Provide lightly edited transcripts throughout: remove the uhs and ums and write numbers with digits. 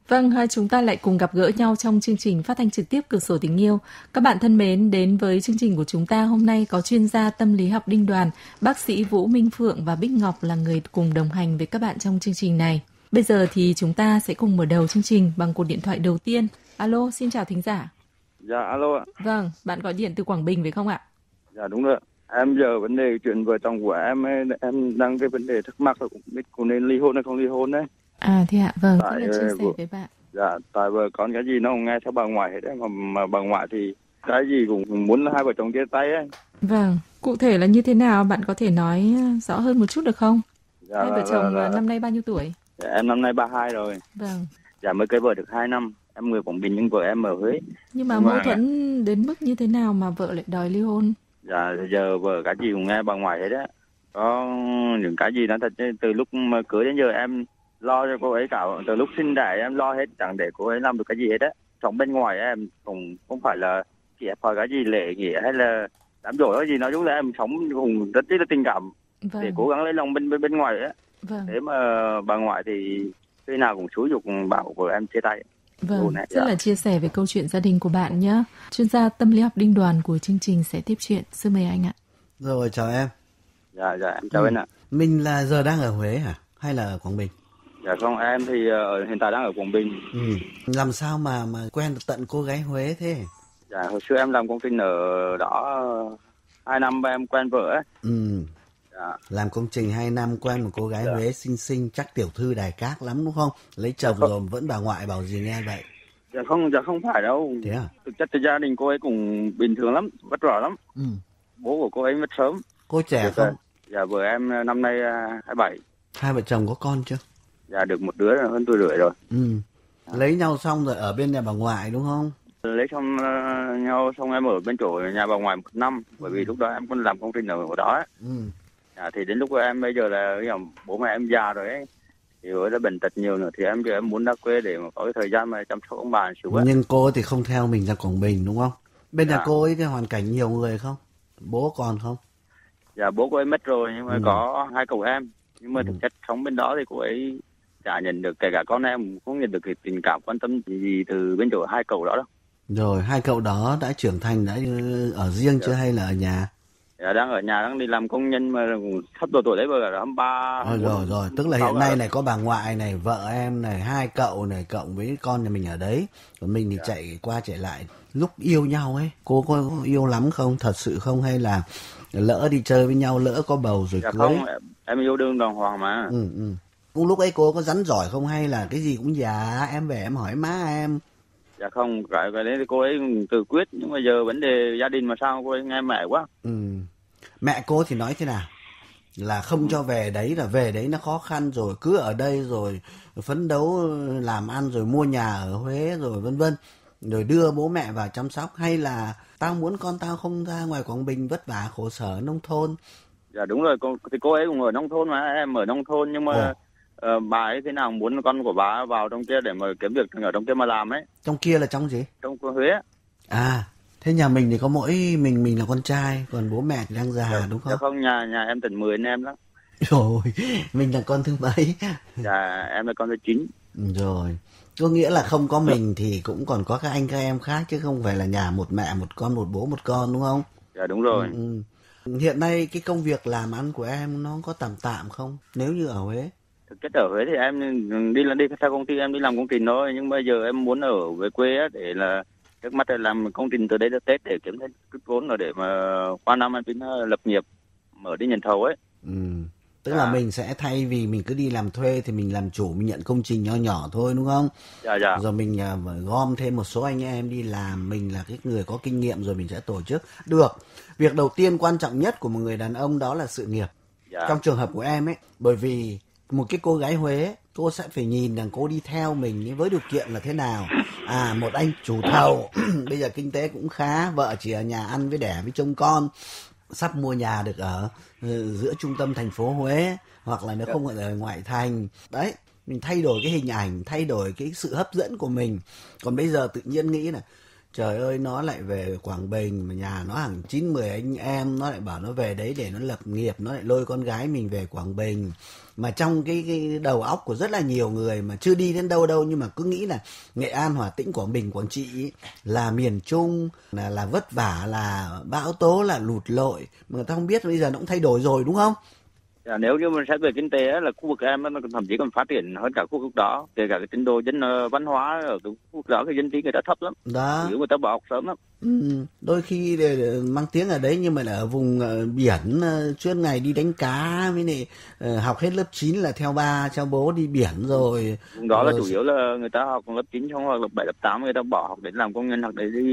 Vâng, chúng ta lại cùng gặp gỡ nhau trong chương trình phát thanh trực tiếp Cửa sổ tình yêu. Các bạn thân mến, đến với chương trình của chúng ta hôm nay có chuyên gia tâm lý học Đinh Đoàn, bác sĩ Vũ Minh Phượng và Bích Ngọc là người cùng đồng hành với các bạn trong chương trình này. Bây giờ thì chúng ta sẽ cùng mở đầu chương trình bằng cuộc điện thoại đầu tiên. Alo, xin chào thính giả. Dạ, alo ạ. Vâng, bạn gọi điện từ Quảng Bình phải không ạ? Dạ, đúng rồi. Em giờ vấn đề chuyện vợ chồng của em đang cái vấn đề thắc mắc là cũng biết có nên ly hôn hay không ly hôn đấy. À thế ạ, vâng, rất là chia sẻ với bạn. Dạ, tại vợ con cái gì nó không nghe theo bà ngoại hết đấy, mà bà ngoại thì cái gì cũng muốn là hai vợ chồng chia tay ấy. Vâng, cụ thể là như thế nào, bạn có thể nói rõ hơn một chút được không? Dạ, hai vợ chồng năm nay bao nhiêu tuổi? Dạ, em năm nay 32 rồi. Vâng. Dạ, mới cưới vợ được 2 năm. Em người Quảng Bình nhưng vợ em ở Huế. Nhưng mà mâu thuẫn đến mức như thế nào mà vợ lại đòi ly hôn? Dạ, giờ vợ cái gì cũng nghe bà ngoại hết á. Có những cái gì nó thật chứ từ lúc mà cưới đến giờ em lo cho cô ấy cả, từ lúc sinh đẻ em lo hết, chẳng để cô ấy làm được cái gì hết á. Sống bên ngoài em cũng không phải là chỉ hỏi cái gì lễ nghĩa hay là đám giỗ cái gì, nói chung là em sống cùng rất là tình cảm. Vâng. Để cố gắng lấy lòng bên ngoài á. Vâng. Thế mà bà ngoại thì khi nào cũng xúi giục bảo vợ em chia tay. Vâng, rất là chia sẻ về câu chuyện gia đình của bạn nhé. Chuyên gia tâm lý học Đinh Đoàn của chương trình sẽ tiếp chuyện. Xin mời anh ạ. Rồi, chào em. Dạ, em chào anh ạ. Mình là giờ đang ở Huế hả? Hay là ở Quảng Bình? Dạ không, em thì hiện tại đang ở Quảng Bình. Làm sao mà quen được tận cô gái Huế thế? Dạ, hồi xưa em làm công trình ở đó 2 năm em quen vợ ấy. Dạ. Làm công trình 2 năm quen một cô gái Huế xinh chắc tiểu thư đài cát lắm đúng không? Lấy chồng rồi vẫn bà ngoại bảo gì nghe vậy? Dạ không phải đâu. Thế à? Thực chất thì gia đình cô ấy cũng bình thường lắm, vất vả lắm. Bố của cô ấy mất sớm. Cô trẻ không? Dạ, vợ em năm nay 27. Hai vợ chồng có con chưa? Dạ, được một đứa hơn tuổi rưỡi rồi. Lấy nhau xong rồi ở bên nhà bà ngoại đúng không? Lấy xong nhau xong em ở bên chỗ nhà bà ngoại 1 năm, bởi vì lúc đó em còn làm công trình ở đó ấy. Thì đến lúc em bây giờ là bố mẹ em già rồi ấy, thì đã bệnh tật nhiều nữa, thì em muốn ra quê để mà có cái thời gian mà chăm sóc ông bà xíu ấy. Nhưng cô thì không theo mình ra Quảng Bình đúng không? Bên nhà cô ấy cái hoàn cảnh nhiều người không? Bố còn không? Dạ, bố cô ấy mất rồi nhưng mà có 2 cậu em, nhưng mà thực chất sống bên đó thì cô ấy chả nhận được, kể cả con em cũng nhận được cái tình cảm quan tâm gì từ bên chỗ 2 cậu đó đâu. Rồi 2 cậu đó đã trưởng thành, đã ở riêng chưa hay là ở nhà? Dạ, đang ở nhà, đang đi làm công nhân mà sắp độ tuổi đấy, vừa là 23. Rồi, tức là hiện nay này có bà ngoại này, vợ em này, 2 cậu này, cộng với con nhà mình ở đấy, còn mình thì chạy qua chạy lại. Lúc yêu nhau ấy, cô có yêu lắm không, thật sự không, hay là lỡ đi chơi với nhau, lỡ có bầu rồi cưới? Không, em yêu đương đàng hoàng mà. Cũng lúc ấy cô có rắn giỏi không, hay là cái gì cũng dạ em về em hỏi má em? Dạ không, cái đấy thì cô ấy tự quyết, nhưng mà giờ vấn đề gia đình mà sao cô ấy nghe mẹ quá. Mẹ cô thì nói thế nào? Là không cho về đấy, là về đấy nó khó khăn rồi, cứ ở đây rồi phấn đấu làm ăn rồi mua nhà ở Huế rồi vân vân, rồi đưa bố mẹ vào chăm sóc, hay là tao muốn con tao không ra ngoài Quảng Bình vất vả khổ sở nông thôn? Dạ đúng rồi, cô ấy cũng ở nông thôn mà, em ở nông thôn, nhưng mà bà ấy thế nào muốn con của bà vào trong kia để mà kiếm việc ở trong kia mà làm ấy. Trong kia là trong gì? Trong Huế. Thế nhà mình thì có mỗi mình là con trai, còn bố mẹ thì đang già đúng không? Dạ không, nhà em tận 10 anh em lắm. Rồi, mình là con thứ mấy? Dạ, em là con thứ 9. Rồi, có nghĩa là không có mình thì cũng còn có các anh các em khác, chứ không phải là nhà một mẹ một con, một bố một con đúng không? Dạ đúng rồi. Hiện nay cái công việc làm ăn của em nó có tạm không, nếu như ở Huế? Thực chất ở Huế thì em đi theo công ty, em đi làm công trình thôi, nhưng bây giờ em muốn ở về quê á, để là trước mắt là làm công trình từ đây đến Tết để kiếm thêm chút vốn rồi để mà qua năm em tính lập nghiệp, mở đi nhận thầu ấy. Tức là mình sẽ thay vì mình cứ đi làm thuê thì mình làm chủ, mình nhận công trình nho nhỏ thôi đúng không? Dạ. Rồi mình gom thêm một số anh em đi làm, mình là cái người có kinh nghiệm rồi mình sẽ tổ chức. Được. Việc đầu tiên quan trọng nhất của một người đàn ông đó là sự nghiệp. Trong trường hợp của em ấy, bởi vì một cái cô gái Huế, cô sẽ phải nhìn rằng cô đi theo mình với điều kiện là thế nào. Một anh chủ thầu, bây giờ kinh tế cũng khá, vợ chỉ ở nhà ăn với đẻ với trông con, sắp mua nhà được ở giữa trung tâm thành phố Huế, hoặc là nó không ở ngoại thành. Đấy, mình thay đổi cái hình ảnh, thay đổi cái sự hấp dẫn của mình. Còn bây giờ tự nhiên nghĩ là Trời ơi, nó lại về Quảng Bình mà nhà nó hàng 9-10 anh em, nó lại bảo nó về đấy để nó lập nghiệp, nó lại lôi con gái mình về Quảng Bình. Mà trong cái đầu óc của rất là nhiều người mà chưa đi đến đâu đâu nhưng mà cứ nghĩ là Nghệ An, Hà Tĩnh, Quảng Bình, Quảng Trị ý, là miền Trung, là vất vả, là bão tố, là lụt lội. Mà người ta không biết bây giờ nó cũng thay đổi rồi đúng không? Nếu như mình xét về kinh tế là khu vực em nó thậm chí còn phát triển hơn cả khu vực đó, kể cả cái trình độ dân văn hóa ở cái khu vực đó, cái dân trí người ta thấp lắm, đó, người ta bỏ học sớm lắm. Đôi khi để mang tiếng ở đấy nhưng mà ở vùng biển suốt ngày đi đánh cá, với này học hết lớp 9 là theo ba theo bố đi biển rồi. Vùng đó là chủ yếu là người ta học lớp 9 xong hoặc lớp 7 lớp 8 người ta bỏ học để làm công nhân hoặc để đi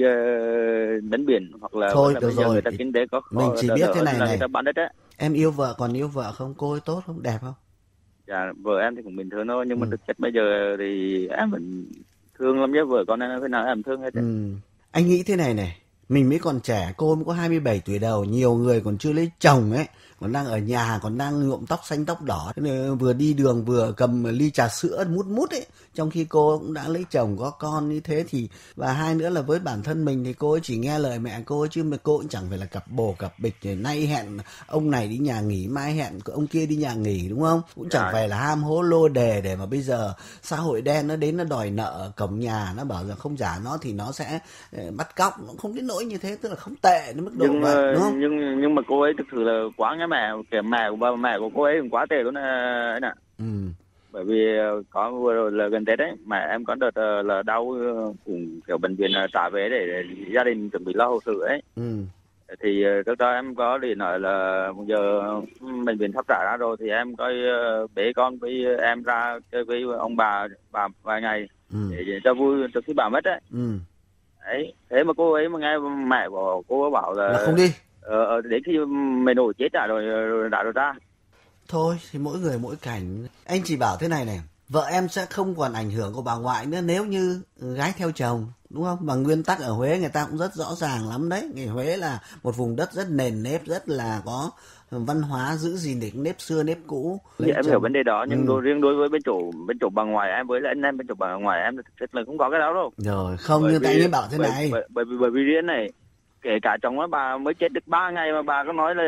đánh biển, hoặc là thôi là được bây giờ rồi, người ta kinh tế có mình chỉ biết thế này người ta bán đất ấy. Em yêu vợ, còn yêu vợ không? Cô ấy tốt không? Đẹp không? Dạ, vợ em thì cũng bình thường thôi, nhưng mà thực chất bây giờ thì em vẫn thương lắm, chứ vợ con em thế nào em thương hết. Anh nghĩ thế này, mình mới còn trẻ, cô mới có 27 tuổi đầu, nhiều người còn chưa lấy chồng ấy, còn đang ở nhà, còn đang nhuộm tóc xanh tóc đỏ, vừa đi đường vừa cầm ly trà sữa mút ấy, trong khi cô cũng đã lấy chồng có con như thế thì, và hai nữa là với bản thân mình thì cô ấy chỉ nghe lời mẹ cô ấy, chứ mà cô cũng chẳng phải là cặp bồ cặp bịch, nay hẹn ông này đi nhà nghỉ, mai hẹn ông kia đi nhà nghỉ, đúng không? Cũng chẳng phải là ham hố lô đề để mà bây giờ xã hội đen nó đến nó đòi nợ cổng nhà, nó bảo rằng không trả nó thì nó sẽ bắt cóc, nó không đến nỗi như thế, tức là không tệ đến mức độ vậy, đúng không? Nhưng mà cô ấy thực sự là quá nghe mẹ, kể mẹ của mẹ của cô ấy cũng quá tệ luôn ấy nè. Bởi vì có vừa rồi là gần Tết đấy, mẹ em có đợt là đau, cũng kiểu bệnh viện trả về để gia đình chuẩn bị lo hậu sự ấy. Thì trước đó em có điện nói là bây giờ bệnh viện sắp trả ra rồi thì em coi bế con với em ra chơi với ông bà vài ngày để cho vui trước khi bà mất ấy. Đấy, thế mà cô ấy mà nghe mẹ của cô ấy bảo là không đi. Đến khi mày nổi chết rồi đã rồi ra. Thôi thì mỗi người mỗi cảnh. Anh chỉ bảo thế này, vợ em sẽ không còn ảnh hưởng của bà ngoại nữa nếu như gái theo chồng, đúng không? Bằng nguyên tắc ở Huế người ta cũng rất rõ ràng lắm đấy. Người Huế là một vùng đất rất nền nếp, rất là có văn hóa giữ gìn để nếp xưa nếp cũ. Em hiểu vấn đề đó, nhưng riêng đối với bên chỗ bà ngoại em với lại anh em bên chỗ bà ngoại em thực chất là không có cái đó đâu. Rồi, không, như anh ấy bảo thế này. Bởi vì riêng này, kể cả chồng á, bà mới chết được 3 ngày mà bà có nói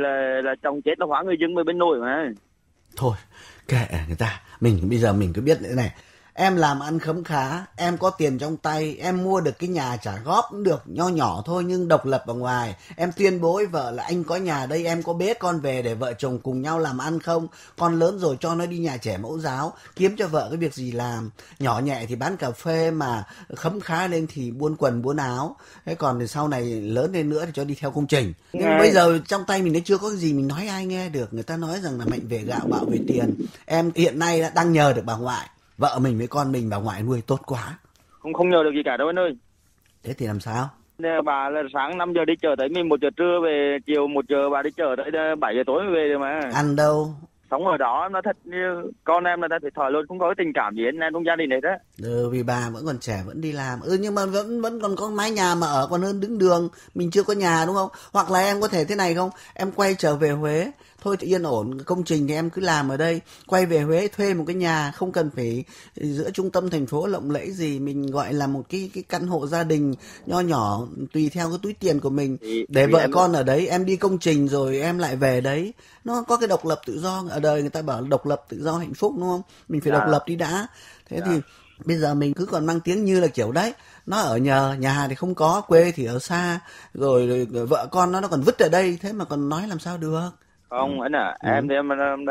là chồng chết là hóa người dưng với bên nội mà. Thôi, kệ người ta. Bây giờ mình cứ biết thế này. Em làm ăn khấm khá, em có tiền trong tay, em mua được cái nhà trả góp cũng được, nho nhỏ thôi nhưng độc lập ở ngoài. Em tuyên bố với vợ là anh có nhà đây, em có bế con về để vợ chồng cùng nhau làm ăn không? Con lớn rồi cho nó đi nhà trẻ mẫu giáo, kiếm cho vợ cái việc gì làm. Nhỏ nhẹ thì bán cà phê, mà khấm khá lên thì buôn quần buôn áo. Thế còn thì sau này lớn lên nữa thì cho đi theo công trình. Nhưng bây giờ trong tay mình nó chưa có cái gì, mình nói ai nghe được. Người ta nói rằng là mạnh về gạo, bạo về tiền. Em hiện nay đang nhờ được bà ngoại. Vợ mình với con mình bà ngoại nuôi tốt quá. Không nhờ được gì cả đâu anh ơi. Thế thì làm sao? Bà là sáng 5 giờ đi chợ tới 11 giờ trưa về, chiều 1 giờ bà đi chợ tới 7 giờ tối về rồi mà. Ăn đâu? Sống ở đó nó thật như con em là ta thiệt thòi luôn, không có cái tình cảm gì anh em trong gia đình này đó. Vì bà vẫn còn trẻ vẫn đi làm. Nhưng mà vẫn còn có mái nhà mà ở, còn hơn đứng đường. Mình chưa có nhà đúng không? Hoặc là em có thể thế này không? Em quay trở về Huế. Thôi thì yên ổn, công trình thì em cứ làm ở đây. Quay về Huế thuê một cái nhà, không cần phải giữa trung tâm thành phố lộng lẫy gì. Mình gọi là một cái căn hộ gia đình nho nhỏ, tùy theo cái túi tiền của mình. Để vợ con ở đấy, em đi công trình rồi em lại về đấy. Nó có cái độc lập tự do. Ở đời người ta bảo độc lập tự do hạnh phúc đúng không? Mình phải độc lập đi đã. Thế thì bây giờ mình cứ còn mang tiếng như là kiểu đấy. Nó ở nhờ, nhà thì không có, quê thì ở xa. Rồi vợ con nó còn vứt ở đây. Thế mà còn nói làm sao được? Không, anh em thì em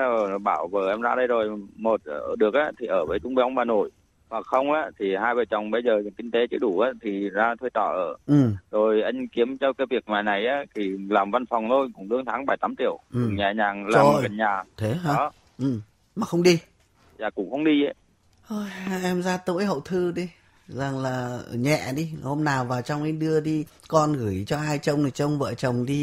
bảo vợ em ra đây rồi, một được á thì ở với chúng với ông bà nội, hoặc không á thì hai vợ chồng bây giờ kinh tế chưa đủ á thì ra thuê trọ ở. Rồi anh kiếm cho cái việc ngoài này á thì làm văn phòng thôi, cũng lương tháng 7-8 triệu, nhẹ nhàng làm gần nhà. Thế hả? Đó. Mà không đi? Dạ cũng không đi ấy. Thôi em ra tối hậu thư đi, rằng là nhẹ đi, hôm nào vào trong ấy đưa đi, con gửi cho hai trông thì trông vợ chồng đi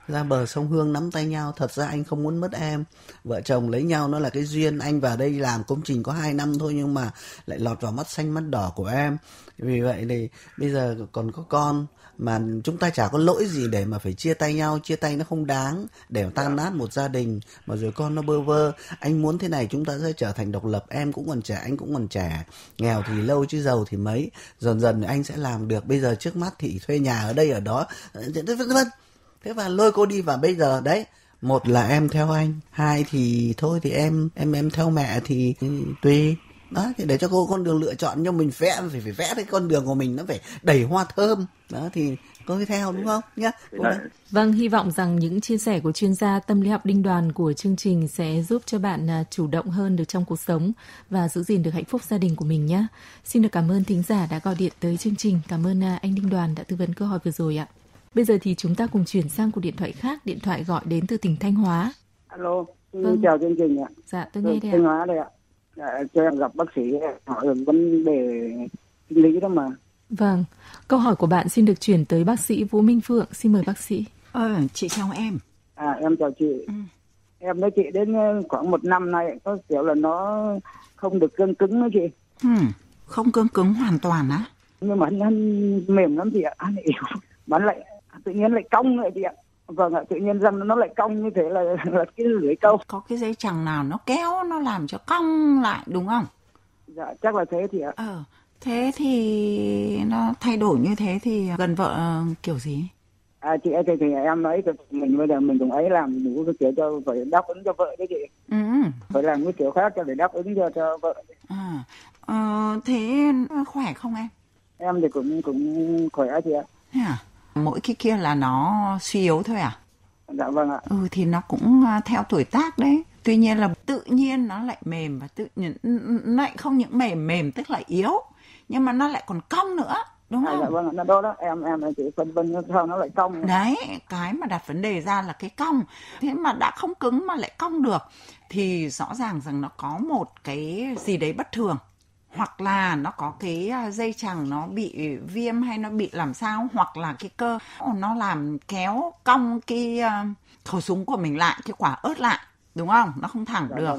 ra bờ sông Hương nắm tay nhau. Thật ra anh không muốn mất em. Vợ chồng lấy nhau nó là cái duyên. Anh vào đây làm công trình có 2 năm thôi nhưng mà lại lọt vào mắt xanh mắt đỏ của em. Vì vậy thì bây giờ còn có con, mà chúng ta chả có lỗi gì để mà phải chia tay nhau. Chia tay nó không đáng để tan nát một gia đình, mà rồi con nó bơ vơ. Anh muốn thế này, chúng ta sẽ trở thành độc lập. Em cũng còn trẻ, anh cũng còn trẻ. Nghèo thì lâu chứ giàu thì mấy. Dần dần anh sẽ làm được. Bây giờ trước mắt thì thuê nhà ở đây ở đó, thế và lôi cô đi. Và bây giờ đấy, một là em theo anh, hai thì thôi thì em theo mẹ thì tùy. Đó, thì để cho cô con đường lựa chọn, nhưng mình phải vẽ cái con đường của mình nó phải đầy hoa thơm. Đó thì cô cứ theo, đúng không nhá? Vâng, hy vọng rằng những chia sẻ của chuyên gia tâm lý học Đinh Đoàn của chương trình sẽ giúp cho bạn chủ động hơn được trong cuộc sống và giữ gìn được hạnh phúc gia đình của mình nhé. Xin được cảm ơn thính giả đã gọi điện tới chương trình. Cảm ơn anh Đinh Đoàn đã tư vấn câu hỏi vừa rồi ạ. Bây giờ thì chúng ta cùng chuyển sang cuộc điện thoại khác. Điện thoại gọi đến từ tỉnh Thanh Hóa. Alo, chào chương trình ạ. Dạ, tôi nghe đây ạ. Thanh Hóa đây ạ. Cho em gặp bác sĩ hỏi vấn đề sinh lý đó mà. Vâng, câu hỏi của bạn xin được chuyển tới bác sĩ Vũ Minh Phượng. Xin mời bác sĩ. Chị chào em. Em chào chị. Em với chị đến khoảng 1 năm nay có kiểu là nó không được cứng cứng đó chị. Không cứng hoàn toàn á? Nhưng mà nó mềm lắm chị ạ. Anh yếu. Mà lại tự nhiên lại cong lại chị ạ. Vâng ạ, tự nhiên răng nó lại cong như thế là cái lưỡi câu. Có cái dây chằng nào nó kéo, nó làm cho cong lại đúng không? Dạ, chắc là thế chị ạ. Thế thì nó thay đổi như thế thì gần vợ kiểu gì? Chị ấy thì em ấy, mình bây giờ mình cũng ấy làm đủ cái kiểu cho phải đáp ứng cho vợ đấy chị. Phải làm cái kiểu khác cho để đáp ứng cho vợ. Thế khỏe không em? Em thì cũng khỏe chị ạ. Thế à? Mỗi cái kia là nó suy yếu thôi à? Dạ vâng ạ. Thì nó cũng theo tuổi tác đấy. Tuy nhiên là tự nhiên nó lại mềm, và tự nhiên nó lại không những mềm tức là yếu, nhưng mà nó lại còn cong nữa, đúng không? Dạ vâng ạ, đó em chỉ phân vân sao nó lại cong. Đấy, cái mà đặt vấn đề ra là cái cong. Thế mà đã không cứng mà lại cong được thì rõ ràng rằng nó có một cái gì đấy bất thường. Hoặc là nó có cái dây chằng nó bị viêm hay nó bị làm sao, hoặc là cái cơ nó làm kéo cong cái khẩu súng của mình lại, cái quả ớt lại, đúng không? Nó không thẳng được.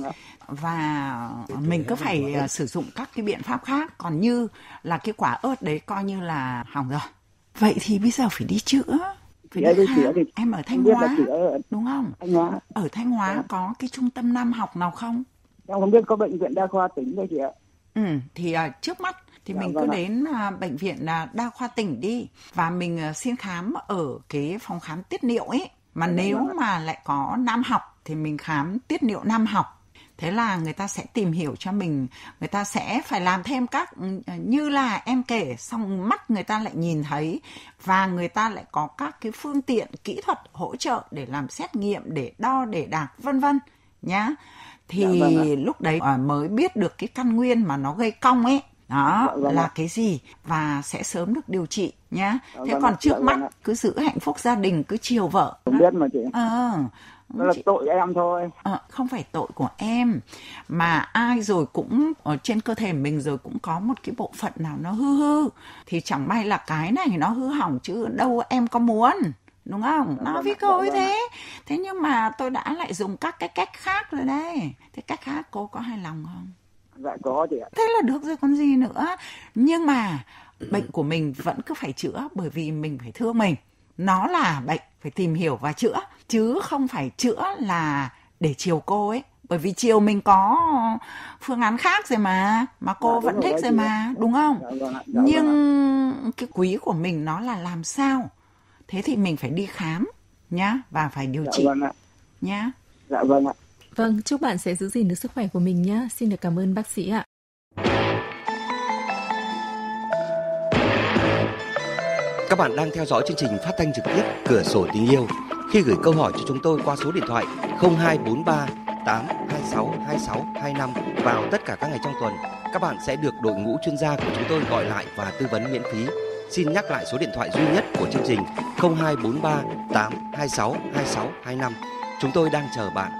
Và mình cứ phải sử dụng các cái biện pháp khác. Còn như là cái quả ớt đấy coi như là hỏng rồi. Vậy thì bây giờ phải đi chữa. Phải đi khám. Em ở Thanh Hóa, đúng không? Ở Thanh Hóa có cái trung tâm nam học nào không? Em không biết, có bệnh viện đa khoa tỉnh đây chị ạ. Thì trước mắt thì mình cứ đến bệnh viện đa khoa tỉnh đi, và mình xin khám ở cái phòng khám tiết niệu ấy. Mà nếu mà lại có nam học thì mình khám tiết niệu nam học. Thế là người ta sẽ tìm hiểu cho mình, người ta sẽ phải làm thêm các, như là em kể, xong mắt người ta lại nhìn thấy, và người ta lại có các cái phương tiện kỹ thuật hỗ trợ để làm xét nghiệm, để đo, để đạc, vân vân nhá. Thì lúc đấy mới biết được cái căn nguyên mà nó gây cong ấy. Đó là cái gì, và sẽ sớm được điều trị nhá. Thế còn trước mắt cứ giữ hạnh phúc gia đình, cứ chiều vợ. Không biết mà chị. Đó là tội em thôi. Không phải tội của em, mà ai rồi cũng ở trên cơ thể mình rồi cũng có một cái bộ phận nào nó hư, thì chẳng may là cái này nó hư hỏng chứ đâu em có muốn, đúng không? Nói với cô ấy thế. Thế nhưng mà tôi đã lại dùng các cái cách khác rồi đây. Thế cách khác cô có hài lòng không? Dạ có chị ạ. Thế là được rồi còn gì nữa. Nhưng mà bệnh của mình vẫn cứ phải chữa, bởi vì mình phải thương mình. Nó là bệnh, phải tìm hiểu và chữa, chứ không phải chữa là để chiều cô ấy. Bởi vì chiều mình có phương án khác rồi mà cô vẫn thích rồi mà, đúng không? Nhưng cái quý của mình nó là làm sao. Thế thì mình phải đi khám nhá, và phải điều trị nhá. Dạ vâng ạ. Vâng, chúc bạn sẽ giữ gìn được sức khỏe của mình nhé. Xin được cảm ơn bác sĩ ạ. Các bạn đang theo dõi chương trình phát thanh trực tiếp Cửa sổ tình yêu. Khi gửi câu hỏi cho chúng tôi qua số điện thoại 0243 826 2625 vào tất cả các ngày trong tuần, các bạn sẽ được đội ngũ chuyên gia của chúng tôi gọi lại và tư vấn miễn phí. Xin nhắc lại số điện thoại duy nhất của chương trình 0243 826 2625. Chúng tôi đang chờ bạn.